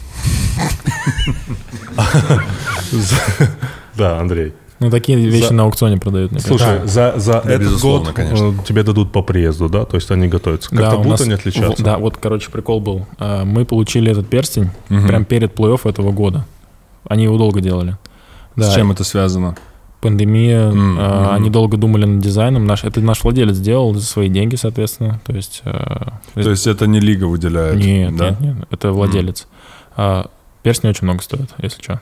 За- Да, Андрей. Ну, такие вещи За- на аукционе продают, мне кажется. Слушай, за, за Да, этот безусловно, год конечно. э, тебе дадут по приезду, да? То есть они готовятся. Да, Как-то у будут нас- они отличаться? в- Да, вот, короче, прикол был. А, Мы получили этот перстень Мгм. прям перед плей-офф этого года. Они его долго делали. С Да, чем это связано? пандемия, М, а, мгм. они долго думали над дизайном. Наш, это наш владелец сделал за свои деньги, соответственно. То есть, а, То есть это не лига выделяет? нет, да? нет, нет, это владелец. А, перстни очень много стоят, если что.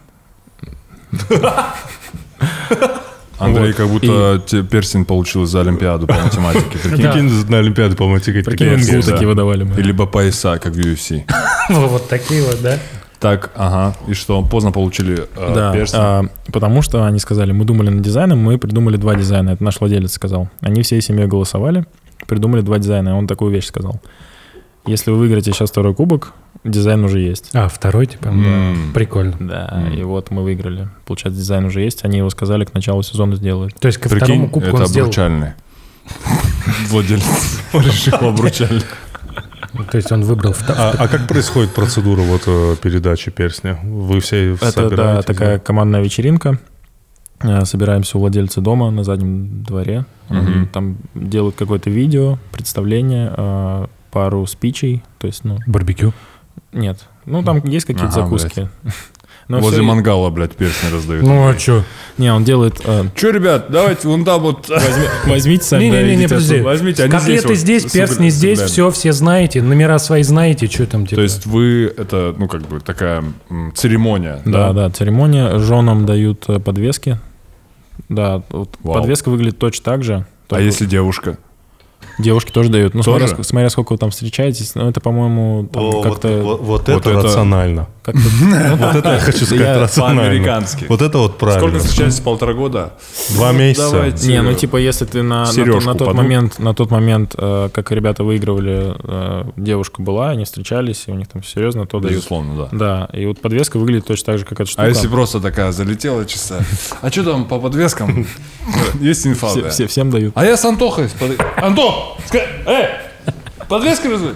Андрей Вот. как будто те- перстень получил за Олимпиаду по математике. прикинь. Прикинь, на Олимпиаде по математике. Прикинь, МГУ такие выдавали мы. И либо пояса, как в ю эф си. Вот такие вот, да? Так, ага. И что, поздно получили э, Да, перстень? а, потому что они сказали, мы думали над дизайном, мы придумали два дизайна. Это наш владелец сказал. Они всей семьей голосовали, придумали два дизайна. И он такую вещь сказал. Если вы выиграете сейчас второй кубок, дизайн уже есть. А, второй, типа? М. Прикольно. Да, Мгм. и вот мы выиграли. Получается, дизайн уже есть. Они его сказали, к началу сезона сделают. То есть ко второму Прикинь, кубку это он сделал... обручальный. Владелец решил обручальный. То есть он выбрал... вто- А, а как происходит процедура вот э, передачи перстня? Вы все Это, да, собираетесь? такая командная вечеринка. Э, Собираемся у владельца дома на заднем дворе. Мгм. Они там делают какое-то видео, представление, э, пару спичей. То есть, ну, Барбекю. нет. Ну, там есть какие-то Ага, закуски. Но Возле всё- мангала, блядь, перстни раздают. Ну, а что? Не, он делает... э, Че, ребят, давайте вон там вот... возьми- Возьмите сами, да, Не-не-не, идите подожди. отсюда. Возьмите, они Котлеты вот здесь, с перстни угля- здесь, с углями. все, все знаете, номера свои знаете, что там, типа... То есть вы, это, ну, как бы такая м, церемония, Да, да, церемония. Женам дают э, подвески. Да, вот Вау. подвеска выглядит точно так же. А только если девушка? девушки тоже дают. Ну, Тоже? смотря, ск- смотря сколько вы там встречаетесь, ну, это, по-моему, там О, вот, как-то... вот- вот вот это это- рационально. как-то... Вот это я хочу сказать Я рационально. по-американски. Вот это вот правильно. Сколько встречались? Полтора года? Два месяца. Давайте. Не, ну типа если ты на, на, тот- Сережку на тот подуть. момент, на тот момент, э, как ребята выигрывали, э, девушка была, они встречались, и у них там все серьезно, то дают. Безусловно, да. Да, и вот подвеска выглядит точно так же, как эта штука. А если просто такая залетела часа? А что там по подвескам? Есть инфа, все, да? все- всем дают. А я с Антохой. с под- Антон! ска- Эй! Подвеска разве?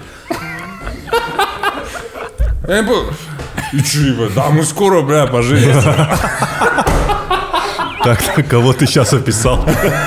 Я не понял. И чё, да мы скоро, бля, поженимся. Так, кого ты сейчас описал?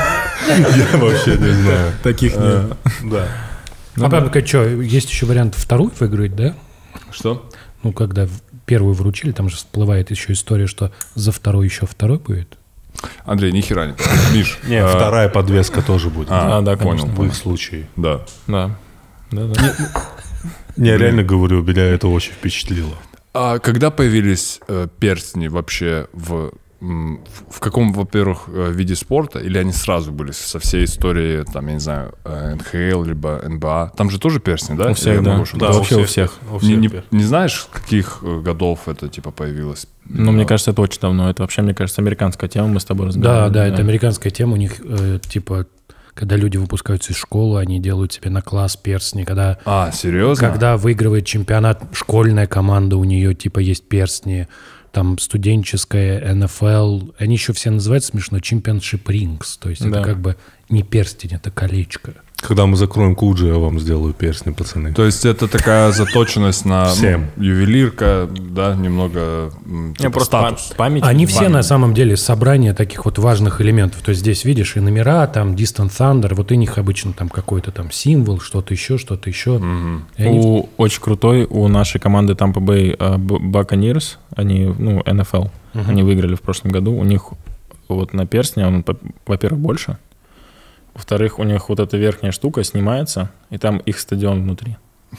Я вообще не знаю. Таких нет. Да. А правда, что, есть еще вариант вторую выиграть, да? Что? Ну, когда в- первую вручили, там же всплывает еще история, что за второй еще второй будет. Андрей, ни хера не понял. Миш. Не, а, вторая подвеска тоже будет. А, А, да, понял, конечно. В их случае. Да. Да. Да, да. Не, я реально говорю, меня это очень впечатлило. А когда появились э, перстни вообще в, м, в, в каком, во-первых, э, виде спорта? Или они сразу были со всей историей, там, я не знаю, э, эн ха эл, либо эн бэ а? Там же тоже перстни, да? У всех, Я да. могу ошибаться? Да, вообще у всех. У Не, всех не- пер- не знаешь, каких э, годов это типа появилось? Ну, мне кажется, это очень давно. Это вообще, мне кажется, американская тема, мы с тобой Да, разговаривали. да, это американская тема. У них, э, типа, когда люди выпускаются из школы, они делают себе на класс перстни. Когда, А, серьезно? когда выигрывает чемпионат, школьная команда, у нее, типа, есть перстни. Там студенческая, эн эф эл. Они еще все называются смешно Championship Rings. То есть Да. это как бы не перстень, это колечко. Когда мы закроем Куджи, я вам сделаю перстни, пацаны. То есть это такая заточенность на ну, Всем. ювелирка, да, немного м, Не, типа просто статус. па- память. Они все память. на самом деле собрание таких вот важных элементов. То есть здесь видишь и номера, там Distant Thunder, вот у них обычно там какой-то там символ, что-то еще, что-то еще. И они- У очень крутой, у нашей команды Tampa Bay э, Б- Buccaneers, они, ну, эн эф эл, они выиграли в прошлом году, у них вот на перстне, он, по- во-первых, больше, во-вторых, у них вот эта верхняя штука снимается, и там их стадион внутри.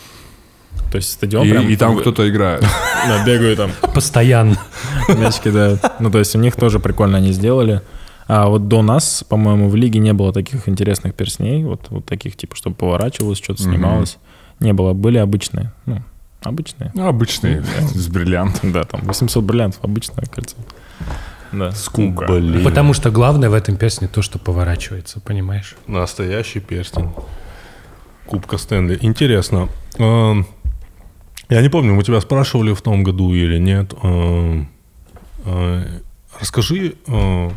То есть стадион И, прям... и там кто-то играет. Да, бегают там, Постоянно. мяч кидают. Ну, то есть у них тоже прикольно они сделали. А вот до нас, по-моему, в лиге не было таких интересных перстней, вот, вот таких, типа, чтобы поворачивалось, что-то снималось. Не было, были обычные, ну, обычные. Ну, обычный, с бриллиантом. Да, там восемьсот бриллиантов, обычное кольцо. Да. Скука. Блин. Потому что главное в этом перстне то, что поворачивается, понимаешь? Настоящий перстень. Кубка Стэнли. Интересно. эм, Я не помню, мы тебя спрашивали в том году или нет. эм, э, Расскажи, э,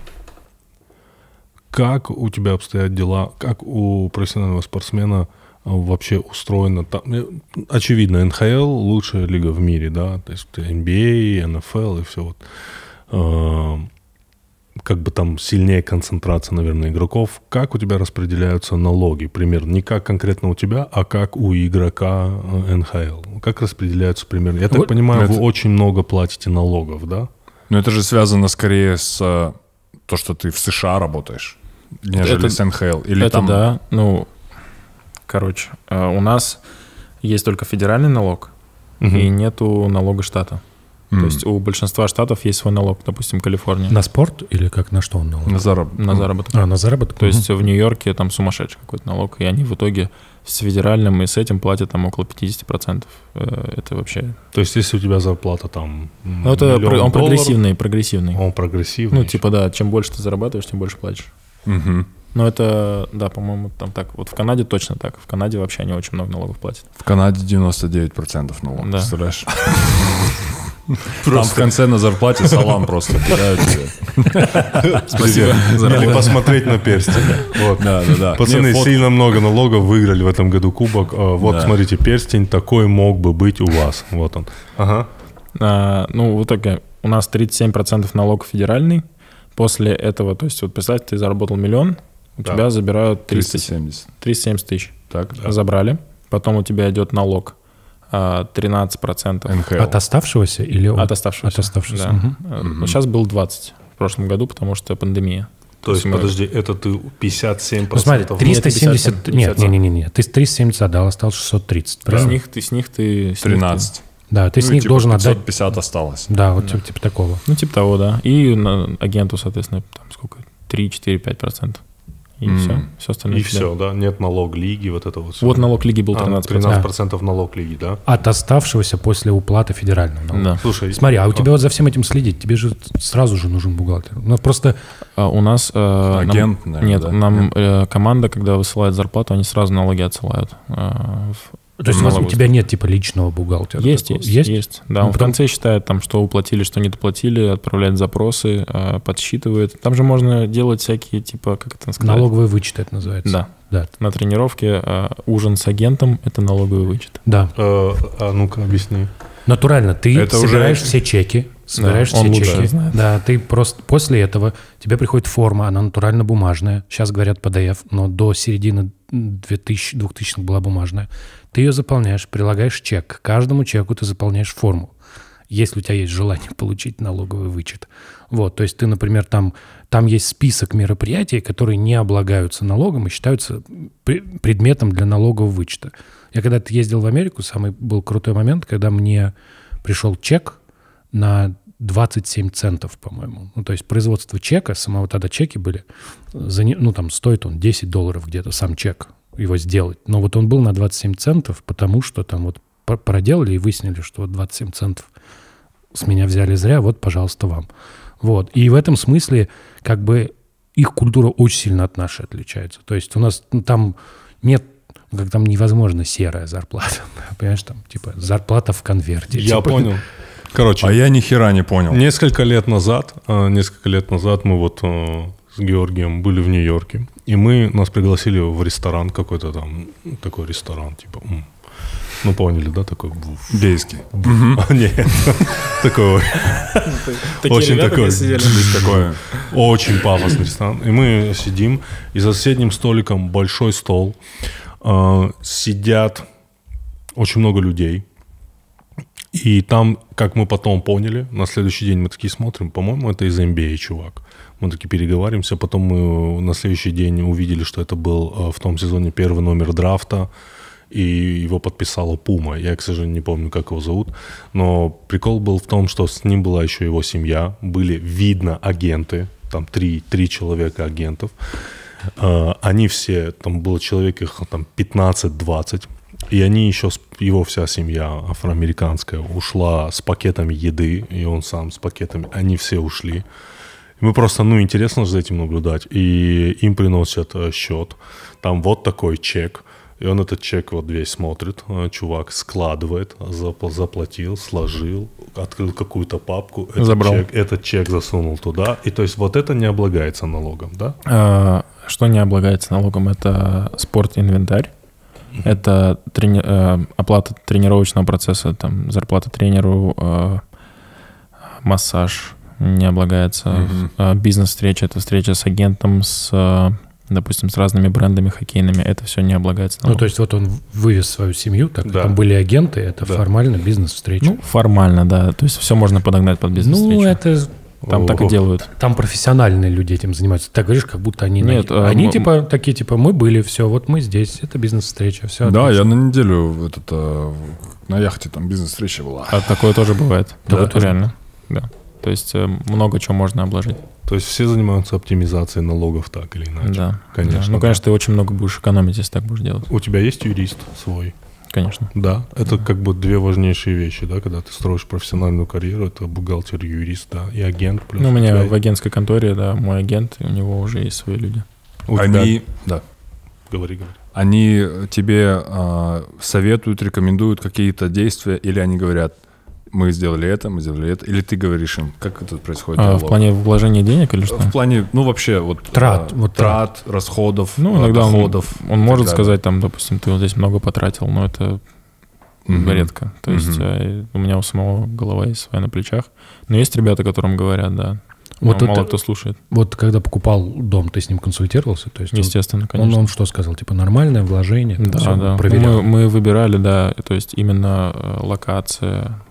как у тебя обстоят дела, как у профессионального спортсмена э, вообще устроено. Там, э, очевидно, эн ха эл лучшая лига в мире, да, то есть эн би эй, эн эф эл и все вот. Э, Как бы там сильнее концентрация, наверное, игроков. Как у тебя распределяются налоги? Примерно не как конкретно у тебя, а как у игрока э, эн ха эл. Как распределяются примерно? Я так Вот понимаю, это- вы очень много платите налогов, да? Но это же связано скорее с э, то, что ты в США работаешь, нежели Это- с эн ха эл. Или Это там... да, ну, короче, э, у нас есть только федеральный налог, Мгм. и нету налога штата. М. То есть у большинства штатов есть свой налог, допустим, Калифорния, На спорт или как на что он налог? На зараб- на заработок. А, на заработок? То есть в Нью-Йорке там сумасшедший какой-то налог, и они в итоге с федеральным и с этим платят там около пятьдесят процентов. Э, Это вообще... То есть если у тебя зарплата там м, Ну, это миллион про- он долларов, прогрессивный, прогрессивный. он прогрессивный. Ну, типа, да, чем больше ты зарабатываешь, тем больше платишь. Мгм. Но это, да, по-моему, там так. Вот в Канаде точно так. В Канаде вообще они очень много налогов платят. В Канаде девяносто девять процентов налог, Да. представляешь? Там в конце на зарплате салам просто кидают тебе. Спасибо. Или посмотреть на перстень. Вот. Да, да, да. Пацаны, Не, фот- сильно много налогов выиграли в этом году кубок. А, Вот, Да. смотрите, перстень такой мог бы быть у вас. Вот он. Ага. А, ну, в итоге у нас тридцать семь процентов налог федеральный. После этого, то есть, вот представь, ты заработал миллион, у Да. тебя забирают триста триста семьдесят. семьдесят тысяч. Так, Забрали. Потом у тебя идет налог а, тринадцать процентов эн ха эл. От оставшегося или от оставшегося. От оставшегося. Да. Мгм. А, ну, сейчас был двадцать в прошлом году, потому что пандемия. То есть, мы- подожди, это ты пятьдесят семь Ну смотри, процентов? триста семьдесят... пятьдесят, Нет, пятьдесят. не-не-не, ты триста семьдесят отдал, осталось шестьсот тридцать, С правильно? них ты, с них ты... с них ты- тринадцать. Да, ты с Ну, них типа должен отдать... пятьсот пятьдесят осталось. Да, вот типа, типа такого. Ну, типа того, да. И на агенту, соответственно, там сколько? три, четыре, пять процентов. и М. все. Все остальное. И тебе. все, да? Нет налог лиги, вот это вот все. Вот налог лиги был А, тринадцать процентов. тринадцать процентов налог лиги, да? От оставшегося после уплаты федерального налога. Да. Слушай, Смотри, а у тебя вот за всем этим следить, тебе же сразу же нужен бухгалтер. У нас просто... А у нас... э, нам- Агент, наверное, Нет, да? нам Нет? э, команда, когда высылает зарплату, они сразу налоги отсылают. э, в- То есть у, вас, у налоговую. тебя нет типа личного бухгалтера? Есть, такого? есть, есть, есть. Да, Ну, он в потом- конце считает, там, что уплатили, что не доплатили, отправляет запросы, э, подсчитывает. Там же можно делать всякие, типа, как это сказать? Налоговый вычет это называется. Да. Да. На тренировке э, ужин с агентом — это налоговый вычет. Да. Э, а ну-ка, объясни. Натурально, ты Это собираешь уже- все чеки, собираешь он все лучше чеки. знает. Да, ты просто после этого тебе приходит форма, она натурально бумажная. Сейчас говорят пи ди эф, но до середины двухтысячных была бумажная. Ты ее заполняешь, прилагаешь чек. К каждому чеку ты заполняешь форму, если у тебя есть желание получить налоговый вычет. Вот, то есть ты, например, там, там есть список мероприятий, которые не облагаются налогом и считаются пре- предметом для налогового вычета. Я когда-то ездил в Америку, самый был крутой момент, когда мне пришел чек на двадцать семь центов, по-моему. Ну, то есть производство чека, самого тогда чеки были, за, не- ну, там стоит он десять долларов где-то, сам чек, его сделать. Но вот он был на двадцать семь центов, потому что там вот про- проделали и выяснили, что вот двадцать семь центов с меня взяли зря, вот, пожалуйста, вам. Вот. И в этом смысле как бы их культура очень сильно от нашей отличается. То есть у нас ну, там нет, как там невозможно серая зарплата. Понимаешь, там типа зарплата в конверте. Я Типа, понял. Короче, А я ни хера не понял. несколько лет назад, э, несколько лет назад мы вот э, с Георгием были в Нью-Йорке, и мы, нас пригласили в ресторан какой-то там, ну, такой ресторан, типа, м, ну, поняли, да, такой? буф. Гейский. А, нет, такой очень такой, Такое. очень пафосный ресторан. И мы сидим, и за соседним столиком большой стол, э, сидят очень много людей. И там, как мы потом поняли, на следующий день мы такие смотрим, по-моему, это из эн би эй чувак. Мы такие переговариваемся, потом мы на следующий день увидели, что это был э, в том сезоне первый номер драфта, и его подписала Пума. Я, к сожалению, не помню, как его зовут. Но прикол был в том, что с ним была еще его семья. Были, видно, агенты. Там три, три человека агентов. Э, они все, там было человек их там пятнадцать-двадцать. И они еще, его вся семья афроамериканская ушла с пакетами еды, и он сам с пакетами. Они все ушли. И мы просто, ну, интересно за этим наблюдать. И им приносят э, счет. Там вот такой чек. И он этот чек вот весь смотрит, э, чувак складывает, зап- заплатил, сложил, открыл какую-то папку, этот Забрал. чек, этот чек засунул туда. И то есть вот это не облагается налогом, да? А, Что не облагается налогом? Это спорт-инвентарь. Это трени- э, оплата тренировочного процесса, там, зарплата тренеру, э, массаж не облагается. Мгм. Э, бизнес-встреча — это встреча с агентом, с, э, допустим, с разными брендами хоккейными. Это все не облагается Ну, налогом. то есть вот он вывез свою семью, так Да. там были агенты, это Да. формально бизнес-встреча. Ну, формально, да. То есть все можно подогнать под бизнес-встречу. Ну, это Там так и О. делают. там профессиональные люди этим занимаются. Ты так говоришь, как будто они... Нет, на- а, они м- типа такие, типа, мы были, все, вот мы здесь, это бизнес-встреча, все. Да, я на неделю этот, э, на яхте там бизнес-встреча была. А такое тоже бывает. Да, Это реально. Да. То есть э, много чего можно обложить. То есть все занимаются оптимизацией налогов так или иначе. Да. Конечно. Да. Ну, конечно, ты очень много будешь экономить, если так будешь делать. У тебя есть юрист свой? Конечно. Да. Это как бы две важнейшие вещи, да, когда ты строишь профессиональную карьеру, это бухгалтер, юрист, да, и агент. Плюс Ну, у меня тебя- в агентской конторе, да, мой агент, и у него уже есть свои люди. у тебя- Они, да, Говори, говори. они тебе э, советуют, рекомендуют какие-то действия, или они говорят, мы сделали это, мы сделали это, или ты говоришь им, как это происходит? А, в диалог? плане вложения денег или что? В плане, ну вообще, вот Трат, э, вот трат, расходов, Ну, э, иногда он, доходов. он и может так далее. сказать, там, допустим, ты вот здесь много потратил, но это Мгм. редко. То есть Мгм. э, у меня у самого голова есть своя на плечах. Но есть ребята, которым говорят, да. Вот Но мало это- кто слушает. Вот когда покупал дом, ты с ним консультировался? То есть он- Естественно, он, конечно. он что сказал? Типа нормальное вложение? там Да, всё да. проверял? Мы, мы выбирали, да, то есть именно э, локация,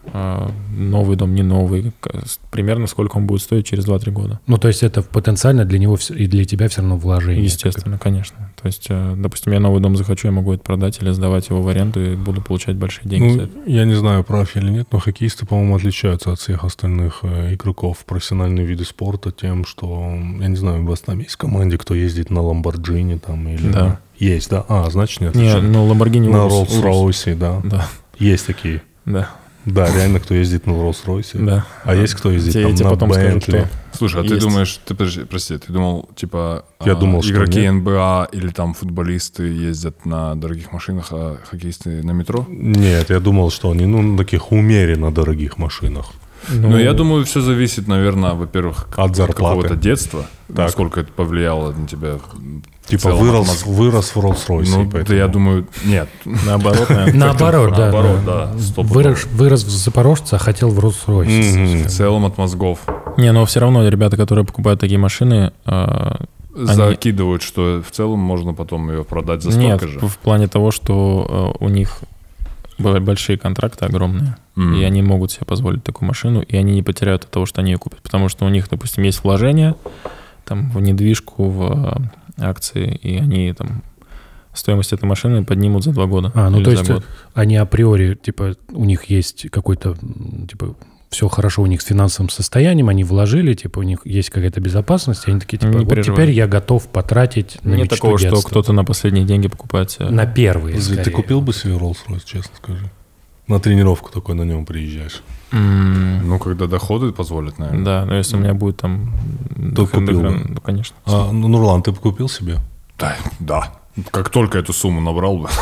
новый дом, не новый, примерно сколько он будет стоить через два-три года. Ну, то есть это потенциально для него и для тебя все равно вложение. Естественно, конечно. То есть, допустим, я новый дом захочу, я могу это продать или сдавать его в аренду и буду получать большие деньги ну, за это. Я не знаю, прав или нет, но хоккеисты, по-моему, отличаются от всех остальных игроков в профессиональные виды спорта тем, что, я не знаю, у вас там есть в команде, кто ездит на Ламборджини там или... Да. Есть, да? А, значит, нет. Не, ну Ламборгини на Урус. Роллс-Ройсе, да. Да. Есть такие. Да. Да, реально, кто ездит на Роллс-Ройсе. Да. А есть кто ездит Те, там я тебе на потом скажу, Бентли. кто. Слушай, а Есть. ты думаешь, ты, подожди, прости, ты думал, типа, Я а, думал, что игроки нет. эн бэ а или там футболисты ездят на дорогих машинах, а хоккеисты на метро? Нет, я думал, что они, ну, на таких умеренно дорогих машинах. Ну, Ну, я думаю, все зависит, наверное, во-первых, От зарплаты. какого-то детства, Так. насколько это повлияло на тебя. в Типа целом, вырос, от мозга. вырос в Роллс-Ройсе. Ну, и да, поэтому... я думаю, нет. наоборот, наверное. Наоборот, да. Наоборот, да. да, стопудово. Вырос, вырос в Запорожце, а хотел в Роллс-Ройсе. Мгм. В целом от мозгов Не, но все равно ребята, которые покупают такие машины, а, закидывают, что в целом можно потом ее продать за нет, столько же. в в плане того, что а, у них б- большие контракты огромные, М. и они могут себе позволить такую машину, и они не потеряют от того, что они ее купят. Потому что у них, допустим, есть вложения там, в недвижку, в а, акции, и они там стоимость этой машины поднимут за два года. А, ну или то за есть год. они априори, типа, у них есть какой-то, м, типа, все хорошо у них с финансовым состоянием, они вложили, типа, у них есть какая-то безопасность, и они такие, типа, Не вот переживай. теперь я готов потратить на Нет мечту такого, что детства. кто-то на последние деньги покупает себе. На первые, Подожди, ты скорее. купил бы себе Роллс-Ройс, честно скажи? На тренировку такой на нем приезжаешь. М, Ну, когда доходы позволят, наверное. Да, но если у меня будет там... То доход- купил бы. Ну, конечно. А, ну, Нурлан, ты бы купил себе? Да, да. Как только эту сумму набрал бы.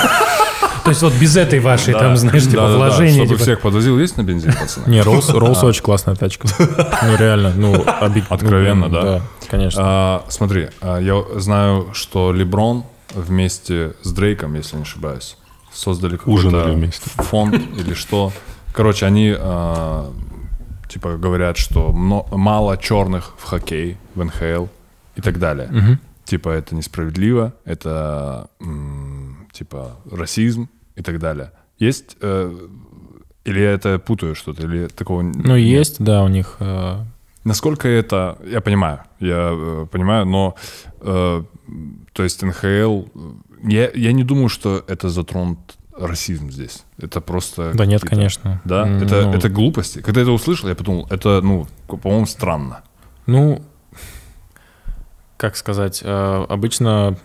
То есть вот без этой вашей, там, знаешь, типа, Да-да-да, вложения. Чтобы типа, всех подвозил, есть на бензин, пацаны? Не, Роллс, Роллс очень классная тачка. Ну, реально, ну, объек- Откровенно, ну, да? Да, конечно. А, смотри, а, я знаю, что Леброн вместе с Дрейком, если не ошибаюсь, создали Ужинали какой-то вместе. фонд или что. Короче, они а, типа говорят, что мно- мало черных в хоккей, в эн ха эл и так далее. Мгм. Типа это несправедливо, это м, типа расизм и так далее. Есть э, или я это путаю что-то, или такого? Ну, нет? есть, да, у них... э, Насколько это, я понимаю, я э, понимаю, но э, то есть эн ха эл, я, я не думаю, что это затронут расизм здесь. Это просто... Да нет, какие-то- конечно. Да? М, Это, ну, это глупости. Когда я это услышал, я подумал, это, ну, по-моему, странно. Ну, как сказать, э, обычно...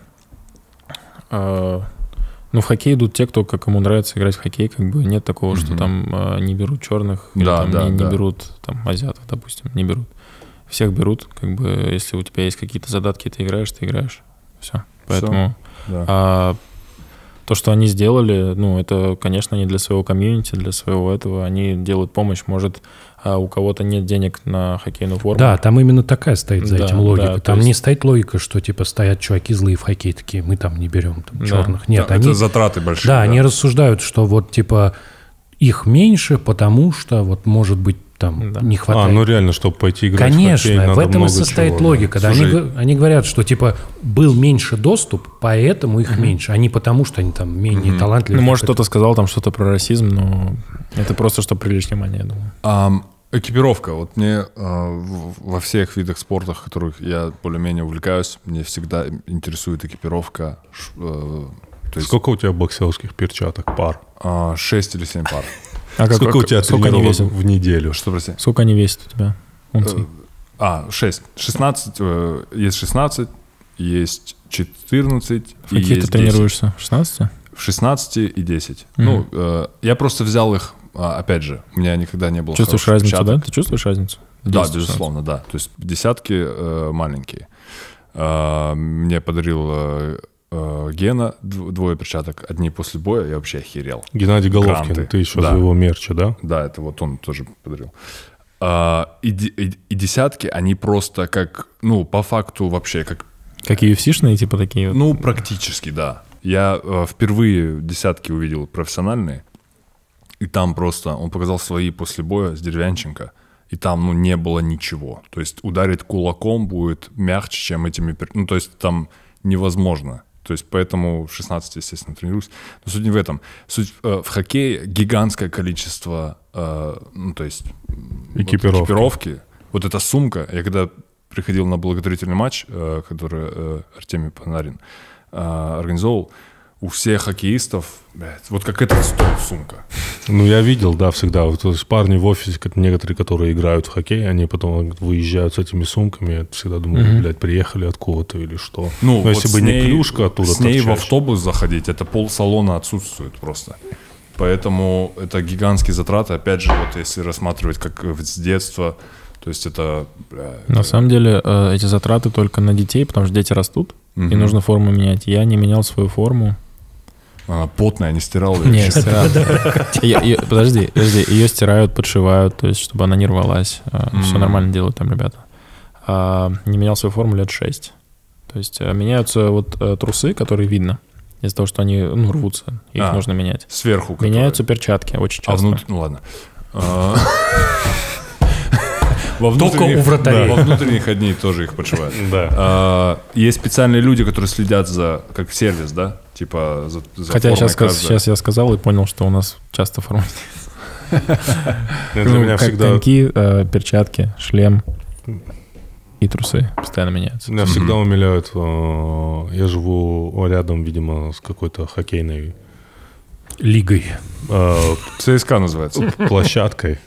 э, Ну, в хоккей идут те, кто, как кому нравится играть в хоккей, как бы нет такого, что Мгм. там э, не берут черных, или Да, там да, не, не да. берут там азиатов, допустим, не берут. Всех берут, как бы, если у тебя есть какие-то задатки, ты играешь, ты играешь. Все. Поэтому Да. а, то, что они сделали, ну, это, конечно, не для своего комьюнити, для своего этого. Они делают помощь. Может, а у кого-то нет денег на хоккейную форму. Да, там именно такая стоит за Да, этим логика. да, то там есть- не стоит логика, что типа стоят чуваки злые в хоккей, такие, мы там не берем там, Да. черных. Нет, Да, они, это затраты большие. да, они рассуждают, что вот типа их меньше, потому что вот может быть там Да. не А, хватает. ну реально, чтобы пойти играть в Конечно, хоккей, в надо этом и много состоит чего, да. логика. Да. Они, Слушай, г- они говорят, что типа был меньше доступ, поэтому их меньше, а не потому, что они там менее Мгм. талантливые. Ну, может, как это. кто-то сказал там что-то про расизм, но это просто, чтобы привлечь внимание, я думаю. Ам, экипировка. Вот мне а, в- во всех видах спорта, в которых я более-менее увлекаюсь, мне всегда интересует экипировка. Ш- э, то есть Сколько у тебя боксерских перчаток, пар? а, шесть или семь пар. А как- Сколько у тебя сколько они тренировок весят? в неделю? Что, прости? Сколько они весят у тебя? Унций? Э, А, шесть. шестнадцать. э, Есть шестнадцать, есть четырнадцать В и какие ты есть тренируешься? В шестнадцати? в шестнадцати и десять. Мгм. Ну, э, я просто взял их, а, опять же, у меня никогда не было Чувствуешь хороших разницу, перчаток. да? Ты чувствуешь разницу? Да, десять, безусловно, да. То есть десятки э, маленькие. А, мне подарил э, э, Гена дв- двое перчаток, одни после боя, я вообще охерел. Геннадий Головкин, Гранты. ты еще Да. за его мерча, да? Да, это вот он тоже подарил. А, и, де- и- и десятки, они просто как, ну, по факту вообще как, Как ю эф си-шные, типа такие вот? ну, практически, да. Я э, впервые десятки увидел профессиональные, и там просто, он показал свои после боя с Деревянченко, и там, ну, не было ничего. То есть ударить кулаком будет мягче, чем этими... пер- Ну, то есть там невозможно. То есть поэтому в шестнадцать, естественно, тренируюсь. Но суть не в этом. Суть э, в хоккее гигантское количество, э, ну, то есть Экипировки. Вот, экипировки. Вот эта сумка. Я когда приходил на благотворительный матч, э, который э, Артемий Панарин э, организовал, у всех хоккеистов, блядь, вот как этот стол сумка. Ну, я видел, да, всегда. Вот, то есть парни в офисе, как некоторые, которые играют в хоккей, они потом выезжают с этими сумками. Я всегда думаю, mm-hmm. блядь, приехали откуда-то или что. Ну, Но вот если бы ней, не клюшка оттуда с ней торчащая. в автобус заходить, это полсалона отсутствует просто. Поэтому это гигантские затраты. Опять же, вот если рассматривать как с детства, то есть это... Бля, на это... самом деле эти затраты только на детей, потому что дети растут, mm-hmm. и нужно форму менять. Я не менял свою форму. Она потная, не стирал ее? Нет, стирал. Подожди, подожди, ее стирают, подшивают, то есть чтобы она не рвалась. Все нормально делают там ребята. Не менял свою форму лет шесть. То есть меняются вот трусы, которые видно, из-за того, что они ну, рвутся, их а, нужно менять. Сверху. Меняются перчатки очень часто. А внутри, ну ладно. Во Только у вратарей. Да, во внутренних одни тоже их подшивают. Да. А, есть специальные люди, которые следят за, как сервис, да? Типа за, за Хотя сейчас, каждой. сейчас я сказал и понял, что у нас часто форма. Для меня всегда... Коньки, перчатки, шлем и трусы постоянно меняются. Меня всегда умиляют. Я живу рядом, видимо, с какой-то хоккейной... Лигой. ЦСКА называется. Площадкой.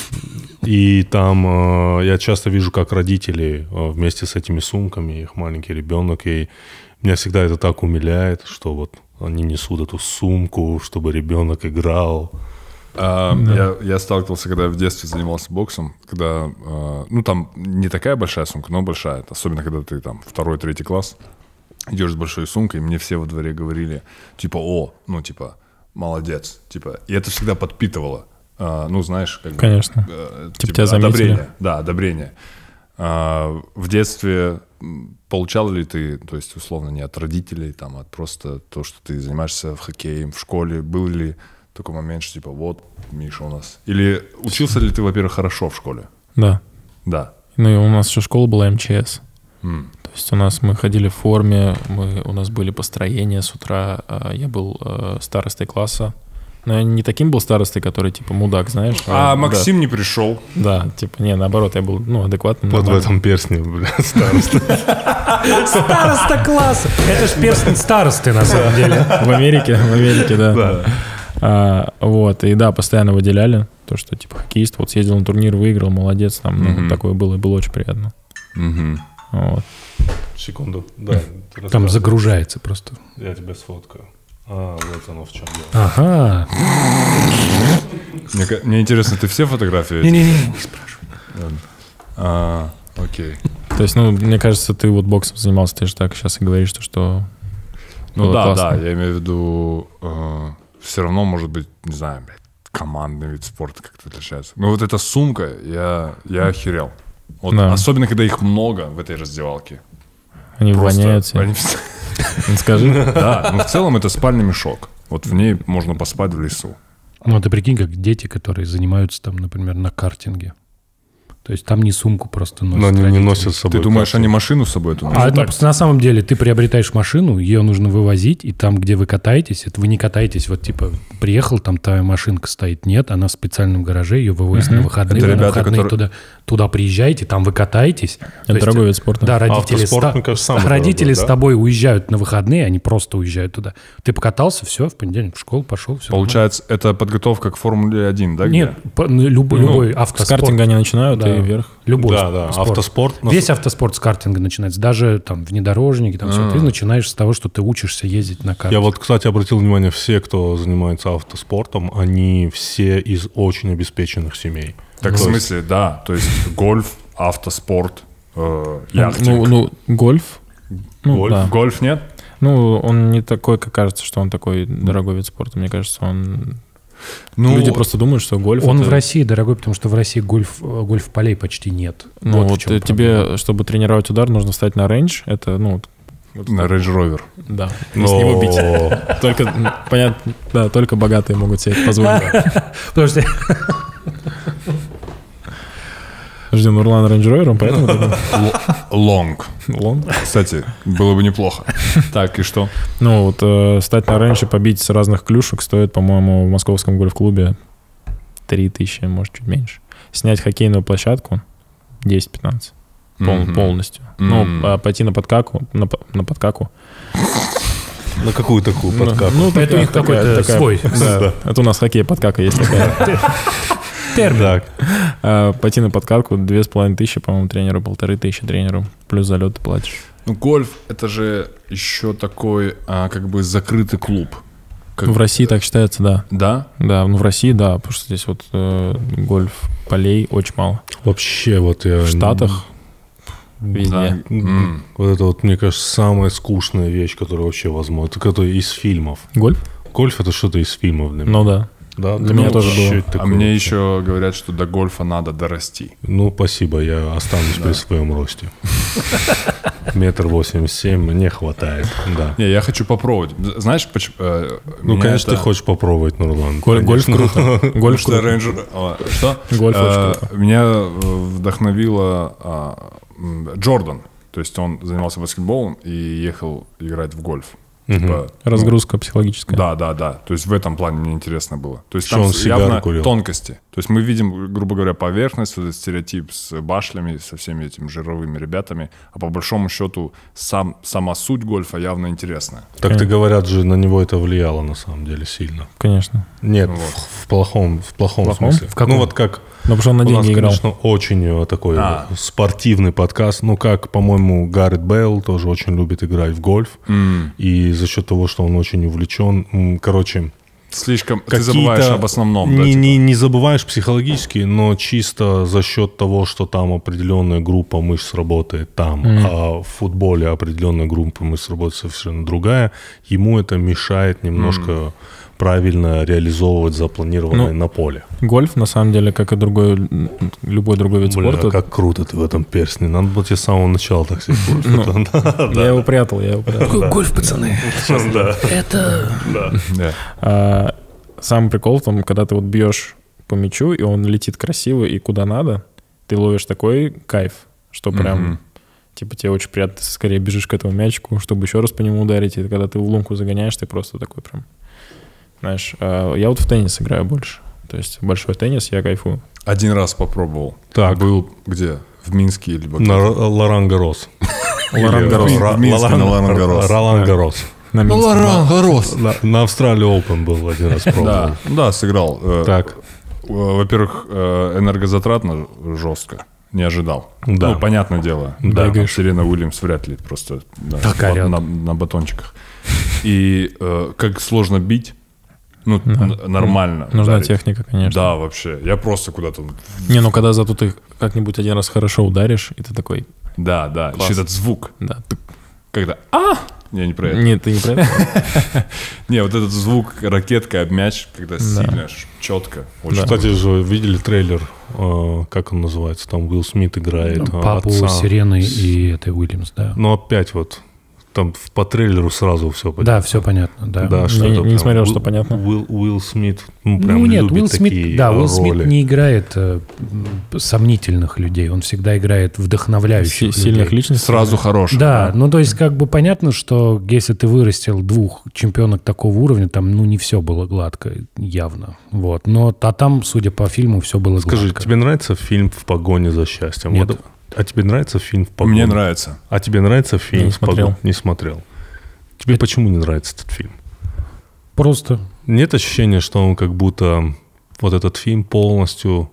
И там э, я часто вижу, как родители э, вместе с этими сумками, их маленький ребенок, и меня всегда это так умиляет, что вот они несут эту сумку, чтобы ребенок играл. А, да. я, я сталкивался, когда в детстве занимался боксом, когда, э, ну там не такая большая сумка, но большая, особенно когда ты там второй, третий класс, идешь с большой сумкой, и мне все во дворе говорили, типа, о, ну типа, молодец, типа, и это всегда подпитывало. Uh, ну, знаешь, как Конечно. бы, uh, типа типа, тебя заметили. Одобрение. Да, одобрение. Uh, в детстве получал ли ты, то есть, условно, не от родителей, там, от просто то, что ты занимаешься в хоккее, в школе, был ли такой момент, что типа, вот, Миша у нас. Или учился ли ты, во-первых, хорошо в школе? Да. Да. Ну, и у нас еще школа была эм че эс. Mm. То есть у нас мы ходили в форме, мы, у нас были построения с утра. Я был э, старостой класса. Но я не таким был старостой, который, типа, мудак, знаешь. А, а Максим да. не пришел. Да, типа, не, наоборот, я был, ну, адекватным. Вот в этом перстне, блядь, староста. Староста класса. Это ж перстень старосты, на самом деле. В Америке, в Америке, да. А, вот, и да, постоянно выделяли то, что, типа, хоккеист вот съездил на турнир, выиграл, молодец, там, ну, mm-hmm. такое было, и было очень приятно. Mm-hmm. Вот. Секунду, да. Там загружается просто. Я тебя сфоткаю. А, вот оно в чем дело. Ага. Мне, мне интересно, ты все фотографии? Не-не-не, не спрашивай. А, окей. То есть, ну, мне кажется, ты вот боксом занимался, ты же так сейчас и говоришь, что... что ну да, классно. да, я имею в виду, э, все равно, может быть, не знаю, блядь, командный вид спорта как-то отличается. Но вот эта сумка, я, я охерел. Вот, да. Особенно, когда их много в этой раздевалке. Они Просто воняются. Они... Скажи. Да, но в целом это спальный мешок. Вот в ней можно поспать в лесу. Ну, ты прикинь, как дети, которые занимаются там, например, на картинге. То есть там не сумку просто носят. Но они родители. не носят с собой. Ты думаешь, карту. они машину с собой эту А носят? на, на самом деле ты приобретаешь машину, ее нужно вывозить, и там, где вы катаетесь, это вы не катаетесь, вот типа приехал, там твоя машинка стоит, нет, она в специальном гараже, ее вывозят uh-huh. на выходные, это вы ребята, на выходные которые... туда, туда приезжаете, там вы катаетесь. Это есть, дорогой вид спорта. Да, родители, Автоспорт, ста... мне кажется, самый родители дорогой, с да? тобой уезжают на выходные, они просто уезжают туда. Ты покатался, все, в понедельник в школу пошел, все. Получается, нормально. Это подготовка к Формуле один, да? Нет, где? по, ну, любой, ну, любой с автоспорт. С картинга они начинают, да. И вверх. Любой да, да, спорт. автоспорт. Весь автоспорт с картинга начинается. Даже там внедорожники, там все. Ты начинаешь с того, что ты учишься ездить на картинге. Я вот, кстати, обратил внимание, все, кто занимается автоспортом, они все из очень обеспеченных семей. Так в смысле, да. То есть гольф, автоспорт, э, яхтинг. Ну, ну, гольф. Ну, Гольф? Да. Гольф нет? Ну, он не такой, как кажется, что он такой дорогой вид спорта. Мне кажется, он... Ну, Люди просто думают, что гольф... Он это... в России дорогой, потому что в России гольф, гольф-полей почти нет. Ну, вот вот тебе, чтобы тренировать удар, нужно встать на рейндж. Это, ну... Вот, на Range Rover. Да, и с него бить. Только, понятно, да, только богатые могут себе это позволить. Потому что... Подожди, Нурлан Range Rover, поэтому... Лонг. Лонг? Кстати, было бы неплохо. Так, и что? Ну, вот э, стать на рейндже, побить с разных клюшек стоит, по-моему, в московском гольф-клубе три тысячи, может, чуть меньше. Снять хоккейную площадку десять-пятнадцать. Пол, mm-hmm. Полностью. Mm-hmm. Ну, а пойти на подкаку, на, на подкаку. На какую такую подкаку? Ну, это у них какой-то свой. Да, это у нас хоккей подкака есть такая. Термин. А, пойти на подкатку две с половиной тысячи, по-моему, тренеру, полторы тысячи тренеру, плюс залет ты платишь. Ну, гольф — это же еще такой, а, как бы, закрытый клуб. Как... В России так считается, да. Да? Да, ну в России, да, потому что здесь вот э, гольф-полей очень мало. Вообще, вот я... В Штатах везде. Да. Mm. Вот это вот, мне кажется, самая скучная вещь, которая вообще возможна. Это которая из фильмов. Гольф? Гольф — это что-то из фильмов для меня. Ну да. Да, для меня тоже было. А мне еще говорят, что до гольфа надо дорасти. Ну, спасибо, я останусь при своем росте. Метр восемьдесят семь мне хватает, да. Не, я хочу попробовать. Знаешь, почему? Э, ну, конечно, это... ты хочешь попробовать, Нурлан. Голь, гольф круто. Гольф что рейнджер... А, что? Гольф а, очень круто. Меня вдохновило а, Джордан. То есть он занимался баскетболом и ехал играть в гольф. Угу. Типа, разгрузка ну, психологическая. Да, да, да. То есть в этом плане мне интересно было. То есть что там он явно курил? Тонкости. То есть мы видим, грубо говоря, поверхность, вот этот стереотип с башлями, со всеми этими жировыми ребятами, а по большому счету сам, сама суть гольфа явно интересная. Так-то говорят же, на него это влияло на самом деле сильно. Конечно. Нет, вот. в, в плохом, в плохом, плохом? смысле. В каком? Ну вот как... Ну, потому что он на У деньги нас, играл. конечно, очень такой а. спортивный подкаст. Ну, как, по-моему, Гаррет Бейл тоже очень любит играть в гольф. Mm. И за счет того, что он очень увлечен, короче... Слишком... Ты забываешь об основном, не, да? Типа? Не, не забываешь психологически, но чисто за счет того, что там определенная группа мышц работает там, mm. а в футболе определенная группа мышц работает совершенно другая, ему это мешает немножко... Mm. правильно реализовывать запланированное ну, на поле. Гольф, на самом деле, как и другой, любой другой вид Бля, спорта. Как круто ты в этом перстне. Надо было тебе с самого начала так себе. Я его прятал, я его прятал. Гольф, пацаны. Это... Самый прикол в том, когда ты вот бьешь по мячу, и он летит красиво и куда надо, ты ловишь такой кайф, что прям... Типа тебе очень приятно, ты скорее бежишь к этому мячику, чтобы еще раз по нему ударить. И когда ты в лунку загоняешь, ты просто такой прям... Знаешь, я вот в теннис играю больше. То есть большой теннис, я кайфую. Один раз попробовал. Так. Был где? В Минске или в На Лоран Гарос. Лоран Гарос. В Минске на Лоран Гарос. Ролан Гарос. На Лоран Гарос. На Австралии Open был один раз пробовал. Да, да, сыграл. Так. Во-первых, энергозатратно жестко. Не ожидал. Да. Ну, понятное дело. Да. Серена Уильямс вряд ли просто да, на, на батончиках. И э, как сложно бить. Ну, да. н- нормально. Нужна ударить. Техника, конечно. Да, вообще. Я просто куда-то... Не, ну когда зато ты как-нибудь один раз хорошо ударишь, и ты такой... Да, да. Класс. Еще этот звук. Да. Когда... А! Не, не про это. Нет, ты не про это? Не, вот этот звук ракетка об мяч, когда сильно, четко. Кстати же, видели трейлер, как он называется? Там Уилл Смит играет папу Сирены и этой Уильямс, да. Ну, опять вот... Там по трейлеру сразу все понятно. Да, все понятно, да. да что не, не смотрел, Уилл, что понятно. Уилл, Уилл Смит, ну, прям ну, нет, любит Уилл Смит, такие да, роли. Уилл Смит не играет э, сомнительных людей, он всегда играет вдохновляющих С, сильных людей. личностей. Сразу хороших. Да, да, ну то есть как бы понятно, что если ты вырастил двух чемпионок такого уровня, там ну не все было гладко, явно. Вот. Но а там, судя по фильму, все было Скажи, гладко. тебе нравится фильм «В погоне за счастьем»? Нет. Вот, а тебе нравится фильм «В погоне»? Мне нравится. А тебе нравится фильм не «В погоне»? смотрел. Не смотрел. Тебе Это... почему не нравится этот фильм? Просто. Нет ощущения, что он как будто вот этот фильм полностью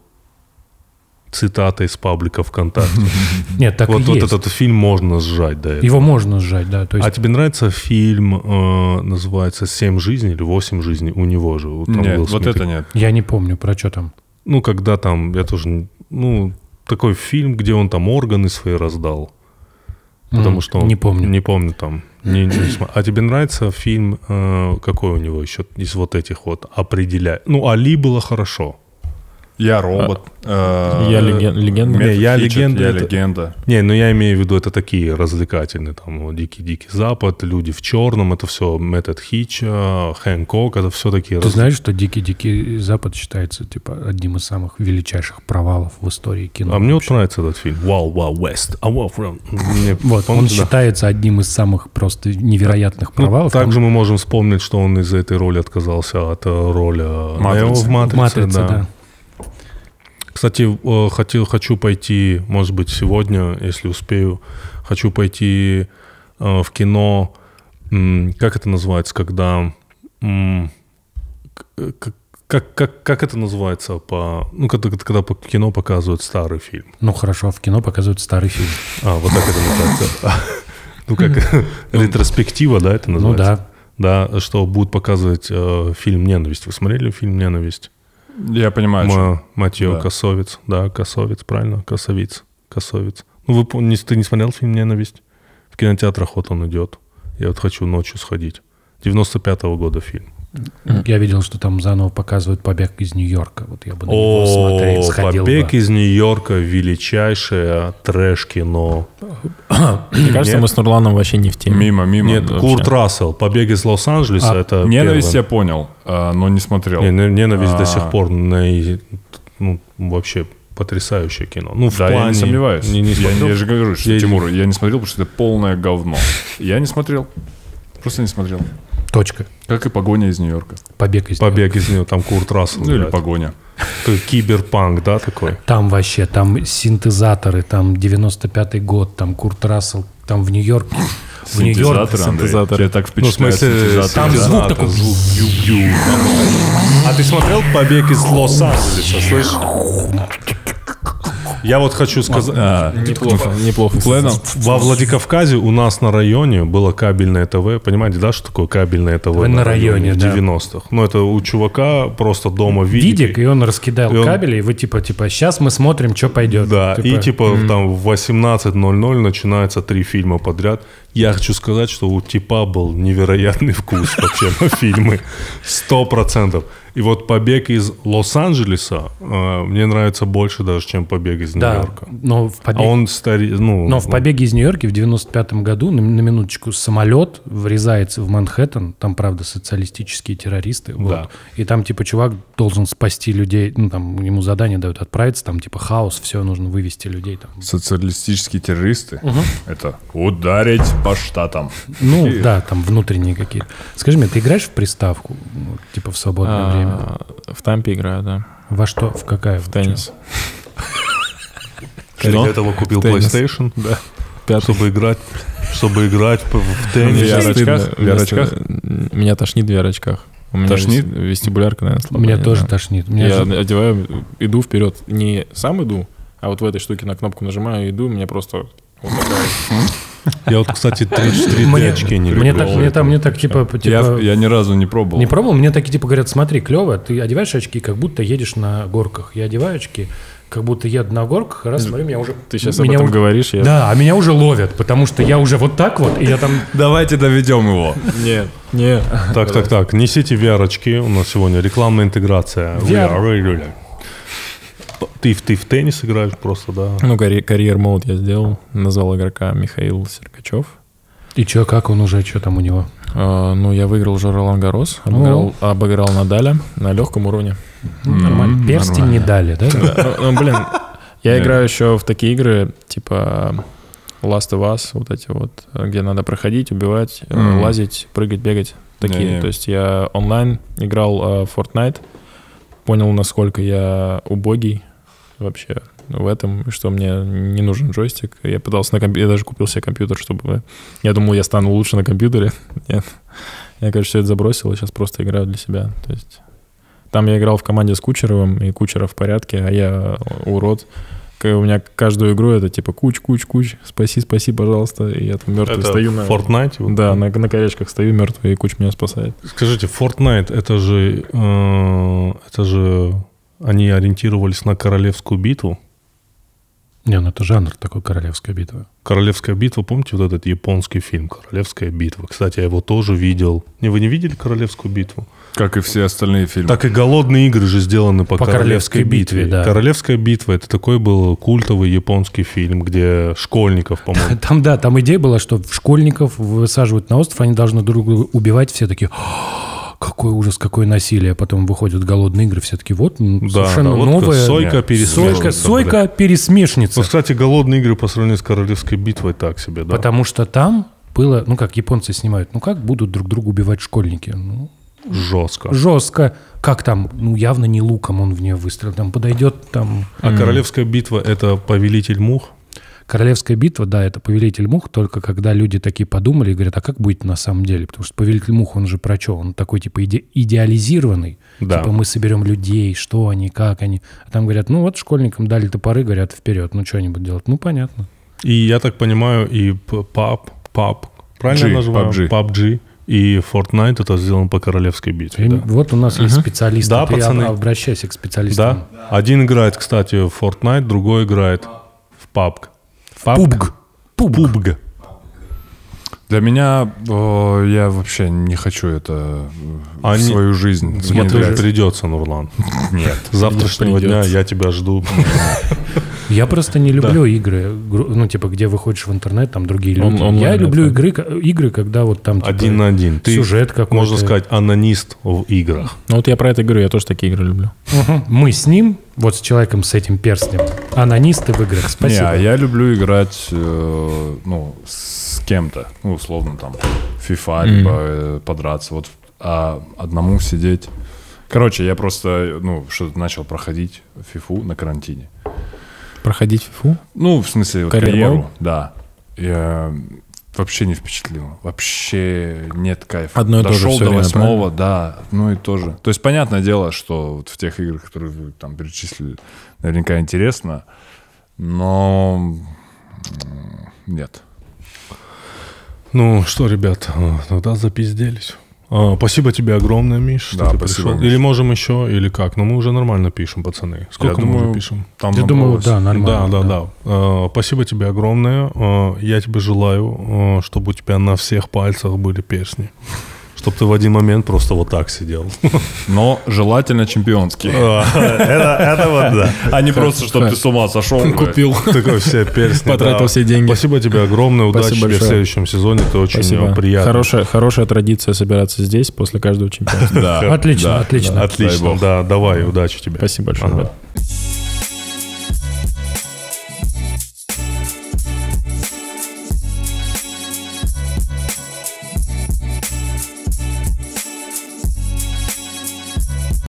цитата из паблика ВКонтакте? Нет, так и вот, вот есть. этот фильм можно сжать до этого. Его можно сжать, да. То есть... А тебе нравится фильм, э, называется «Семь жизней» или «Восемь жизней»? У него же. Там нет, Уилл вот Смит. это нет. Я не помню, про что там. Ну, когда там, я тоже, ну, такой фильм, где он там органы свои раздал. Потому mm, что он, не помню. Не помню там. Не, не см... А тебе нравится фильм, э, какой у него еще из вот этих вот «Определяй»? Ну, «Али» было хорошо. Я робот. э, Я леген- легенда. Метод Не, я Хитчет, легенда Я это- легенда. Не, ну я имею в виду, это такие развлекательные, там, вот, Дикий-Дикий Запад, Люди в черном, это все Метод Хитча, Хэнкок, это все такие... Ты раз- знаешь, что «Дикий-дикий Запад» считается типа одним из самых величайших провалов в истории кино? А мне вот вообще? нравится этот фильм. Wow, wow, West. А wow, from... Мне, Вот, он помните, да? считается одним из самых просто невероятных Ну, провалов. Там также мы можем вспомнить, что он из-за этой роли отказался от э, роли э, Матрицы. Нео в «Матрице». «Матрица», да. да. Кстати, э, хотел, хочу пойти, может быть, сегодня, если успею, хочу пойти э, в кино, м, как это называется, когда... м, к- к- как, как, как это называется по... Ну, когда, когда по кино показывают старый фильм. Ну хорошо, в кино показывают старый фильм. А, вот так это называется. Ну, как ретроспектива, да, это Ну называется? да. Да, что будут показывать э, фильм «Ненависть». Вы смотрели фильм «Ненависть»? Я понимаю, что... Ма- Матьё Да. Косовец. Да, Косовец, правильно? Косовиц. Косовец. Ну, вы пом- не, ты не смотрел фильм «Ненависть»? В кинотеатрах вот он идет. Я вот хочу ночью сходить. девяносто пятого года фильм. Я видел, что там заново показывают «Побег из Нью-Йорка». Вот я бы на него смотреть О, сходил «Побег бы. из Нью-Йорка» — величайшее трэш-кино. Мне кажется, Нет. мы с Нурланом вообще не в теме. Мимо, мимо. Нет, вообще. Курт Рассел, «Побег из Лос-Анджелеса» А, это Ненависть первое. я понял, а, но не смотрел. Не, не- «Ненависть» до А. сих пор на, ну, вообще потрясающее кино. Ну, в Да, плане... я не сомневаюсь. Не, не я, смотрел? я же говорю, что Я- Тимур, я не смотрел, потому что это полное говно. Я не смотрел. Просто не смотрел. Точка. Как и «Погоня из Нью-Йорка». «Побег из Нью-Йорка». «Побег из него», там Курт Рассел. Ну или играет. «Погоня». Такой киберпанк, да, такой? Там вообще, там синтезаторы, там девяносто пятый год, там Курт Рассел, там в Нью-Йорке. В Нью-Йорке. Синтезаторы, Андрей. синтезаторы. Тебя так Ну, в впечатляет смысле, синтезаторы. там звук синтезатор, такой. звук ю-ю. А ты смотрел «Побег из Лос-Анджелеса», слышишь? Я вот хочу сказать... А, Неплохо, неплохо. Пленом. Во Владикавказе у нас на районе было кабельное ТВ. Понимаете, да, что такое кабельное ТВ Вы на районе, в да. девяностых? Ну, это у чувака просто дома видик. Видик, и он раскидал И он- кабели, и вы типа, типа, сейчас мы смотрим, что пойдет. Да, и типа там в восемнадцать ноль ноль начинается три фильма подряд. Я хочу сказать, что у типа был невероятный вкус вообще на фильмы. Сто процентов. И вот «Побег из Лос-Анджелеса» э, мне нравится больше даже, чем «Побег из Да, Нью-Йорка». но в А побеге... он старе... ну, Но в «Побеге из Нью-Йорка» в девяносто пятом году, на, на минуточку, самолет врезается в Манхэттен, там, правда, социалистические террористы, вот. Да. И там, типа, чувак должен спасти людей, ну, там, ему задание дают отправиться, там, типа, хаос, все, нужно вывести людей, там. Социалистические террористы — это ударить по штатам. Ну, да, там, внутренние какие-то. Скажи мне, ты играешь в приставку, ну, типа, в свободное время? А, В Тампе играю, да. Во что? В какая? В теннис. Ты для этого купил Теннис. PlayStation, Да. Пятый. чтобы играть, чтобы играть в в теннис. В VR Стыдно. очках? В VR Вместо- очках? Меня тошнит в ви ар-очках. У меня Тошнит? вес- вестибулярка, наверное, слабая. Меня не тоже знаю. тошнит. Меня Я же- одеваю, иду вперед. Не сам иду, а вот в этой штуке на кнопку нажимаю, иду, мне просто вот такая... Я вот, кстати, три три Мне, очки не мне люблю. так, мне там, мне так, типа, типа Я, я ни разу не пробовал. не пробовал, мне такие, типа, говорят, смотри, клево, ты одеваешь очки, как будто едешь на горках. Я одеваю очки, как будто еду на горках, раз, смотрю, меня уже... Ты сейчас об меня этом уже- говоришь, я... Да, а меня уже ловят, потому что я уже вот так вот, и я там... Давайте доведем его. Нет, нет. Так, так, так. Несите ви ар-очки. У нас сегодня рекламная интеграция. ви ар. ви ар. Ты, в- ты в теннис играешь просто, да? Ну, карьер, карьер мод я сделал. Назвал игрока Михаил Серкачев. И чё, как он уже, что там у него? А, ну, я выиграл уже Ролан Гаррос, обыграл, обыграл Надаля на легком уровне. Нормально. Перстень не дали, да? Ну, ну, блин, я играю еще в такие игры, типа Last of Us, вот эти вот, где надо проходить, убивать, э, Мгм. лазить, прыгать, бегать. Такие. Не-не. То есть я онлайн играл э, Fortnite, понял, насколько я убогий вообще в этом, что мне не нужен джойстик. Я пытался на компьютере, я даже купил себе компьютер, чтобы... Я думал, я стану лучше на компьютере. Нет. Я, короче, все это забросил, и сейчас просто играю для себя. То есть там я играл в команде с Кучеровым, и Кучеров в порядке, а я урод. К- У меня каждую игру это типа куч, куч, куч, спаси, спаси, пожалуйста. И я там мертвый Это стою в на... Fortnite? вот? Да, на, на колечках стою мертвый, и Куч меня спасает. Скажите, Fortnite, это же, э, это же они ориентировались на королевскую битву? Не, ну это жанр такой, «Королевская битва». «Королевская битва», помните вот этот японский фильм «Королевская битва»? Кстати, я его тоже видел. Не, вы не видели «Королевскую битву»? Как и все остальные фильмы. Так и «Голодные игры» же сделаны по, По «Королевской, «Королевской битве». битве», да. «Королевская битва» — это такой был культовый японский фильм, где школьников, по-моему... Там, да, там идея была, что школьников высаживают на остров, они должны друг друга убивать, все такие... Какой ужас, какое насилие. Потом выходят «Голодные игры», все таки вот Да, совершенно да, вот новое. Сойка пересмешница. Сойка, Сойка пересмешница. Ну, кстати, «Голодные игры» по сравнению с «Королевской битвой» так себе, да? Потому что там было, ну как японцы снимают, ну как будут друг друга убивать школьники? Ну, Жестко. жестко. Как там? Ну явно не луком он в нее выстрелил. Там подойдет, там... А «Королевская битва» — это «Повелитель мух»? «Королевская битва», да, это «Повелитель мух», только когда люди такие подумали и говорят, а как будет на самом деле? Потому что «Повелитель мух», он же про что? Он такой типа иде- идеализированный. Да. Типа мы соберем людей, что они, как они. А там говорят, ну вот школьникам дали топоры, говорят, вперед. Ну что они будут делать? Ну понятно. И я так понимаю, и паб, паб, правильно G, я называю? пабг. пабг и Fortnite это сделано по «Королевской битве». И Да, вот у нас есть специалисты. Да, Ты пацаны. обращайся к специалистам. да? Один играет, кстати, в Fortnite, другой играет в пабг. Пубг. Пубг. Пубг. Для меня э, я вообще не хочу это в Они- свою жизнь Смотри, внедрять. придется, Нурлан. Нет. С завтрашнего дня Придется. я тебя жду. Я просто не люблю игры, гру- ну, типа, где выходишь в интернет, там другие Он- люди. онлайн Я люблю это. игры, ко- игры, когда вот там, типа, Один на один. Ты, сюжет какой-то. можно сказать, анонист в играх. Ну вот я про это говорю, я тоже такие игры люблю. Мгм. Мы с ним, вот с человеком с этим перстнем, анонисты в играх. Спасибо. Не, а я люблю играть, э, ну, с кем-то, ну, условно, там, FIFA, либо э, подраться, вот, а одному сидеть. Короче, я просто, ну, что-то начал проходить фифу на карантине. Проходить фифу? Ну, в смысле, вот, Карьербол? карьеру, да. Я вообще не впечатлил. Вообще нет кайфа. Одно и то же Дошел всё до время, восьмого, да, одно и то же. То есть, понятное дело, что вот в тех играх, которые вы там перечислили, наверняка интересно, но м, нет. Ну что, ребят, а, тогда запизделись. А, спасибо тебе огромное, Миш, что Да, ты спасибо, пришел. Миш. Или можем еще, или как? Но мы уже нормально пишем, пацаны. Сколько Я мы думаю, уже пишем? Там Я думаю, набралось. да, нормально. Да, да, да. А, спасибо тебе огромное. А, я тебе желаю, а, чтобы у тебя на всех пальцах были перстни. Чтобы ты в один момент просто вот так сидел. Но желательно чемпионский. Это вот да. А не просто, чтобы ты с ума сошел. Купил. Такой все перстни. Потратил да. все деньги. Спасибо тебе огромное. Удачи Спасибо тебе в большое. следующем сезоне. Это очень Спасибо. приятно. Хорошая, хорошая традиция собираться здесь после каждого чемпионата. Да, Отлично, да, отлично. да. Дай Отлично. бог. Да, давай, удачи тебе. Спасибо большое, Ага. ребят.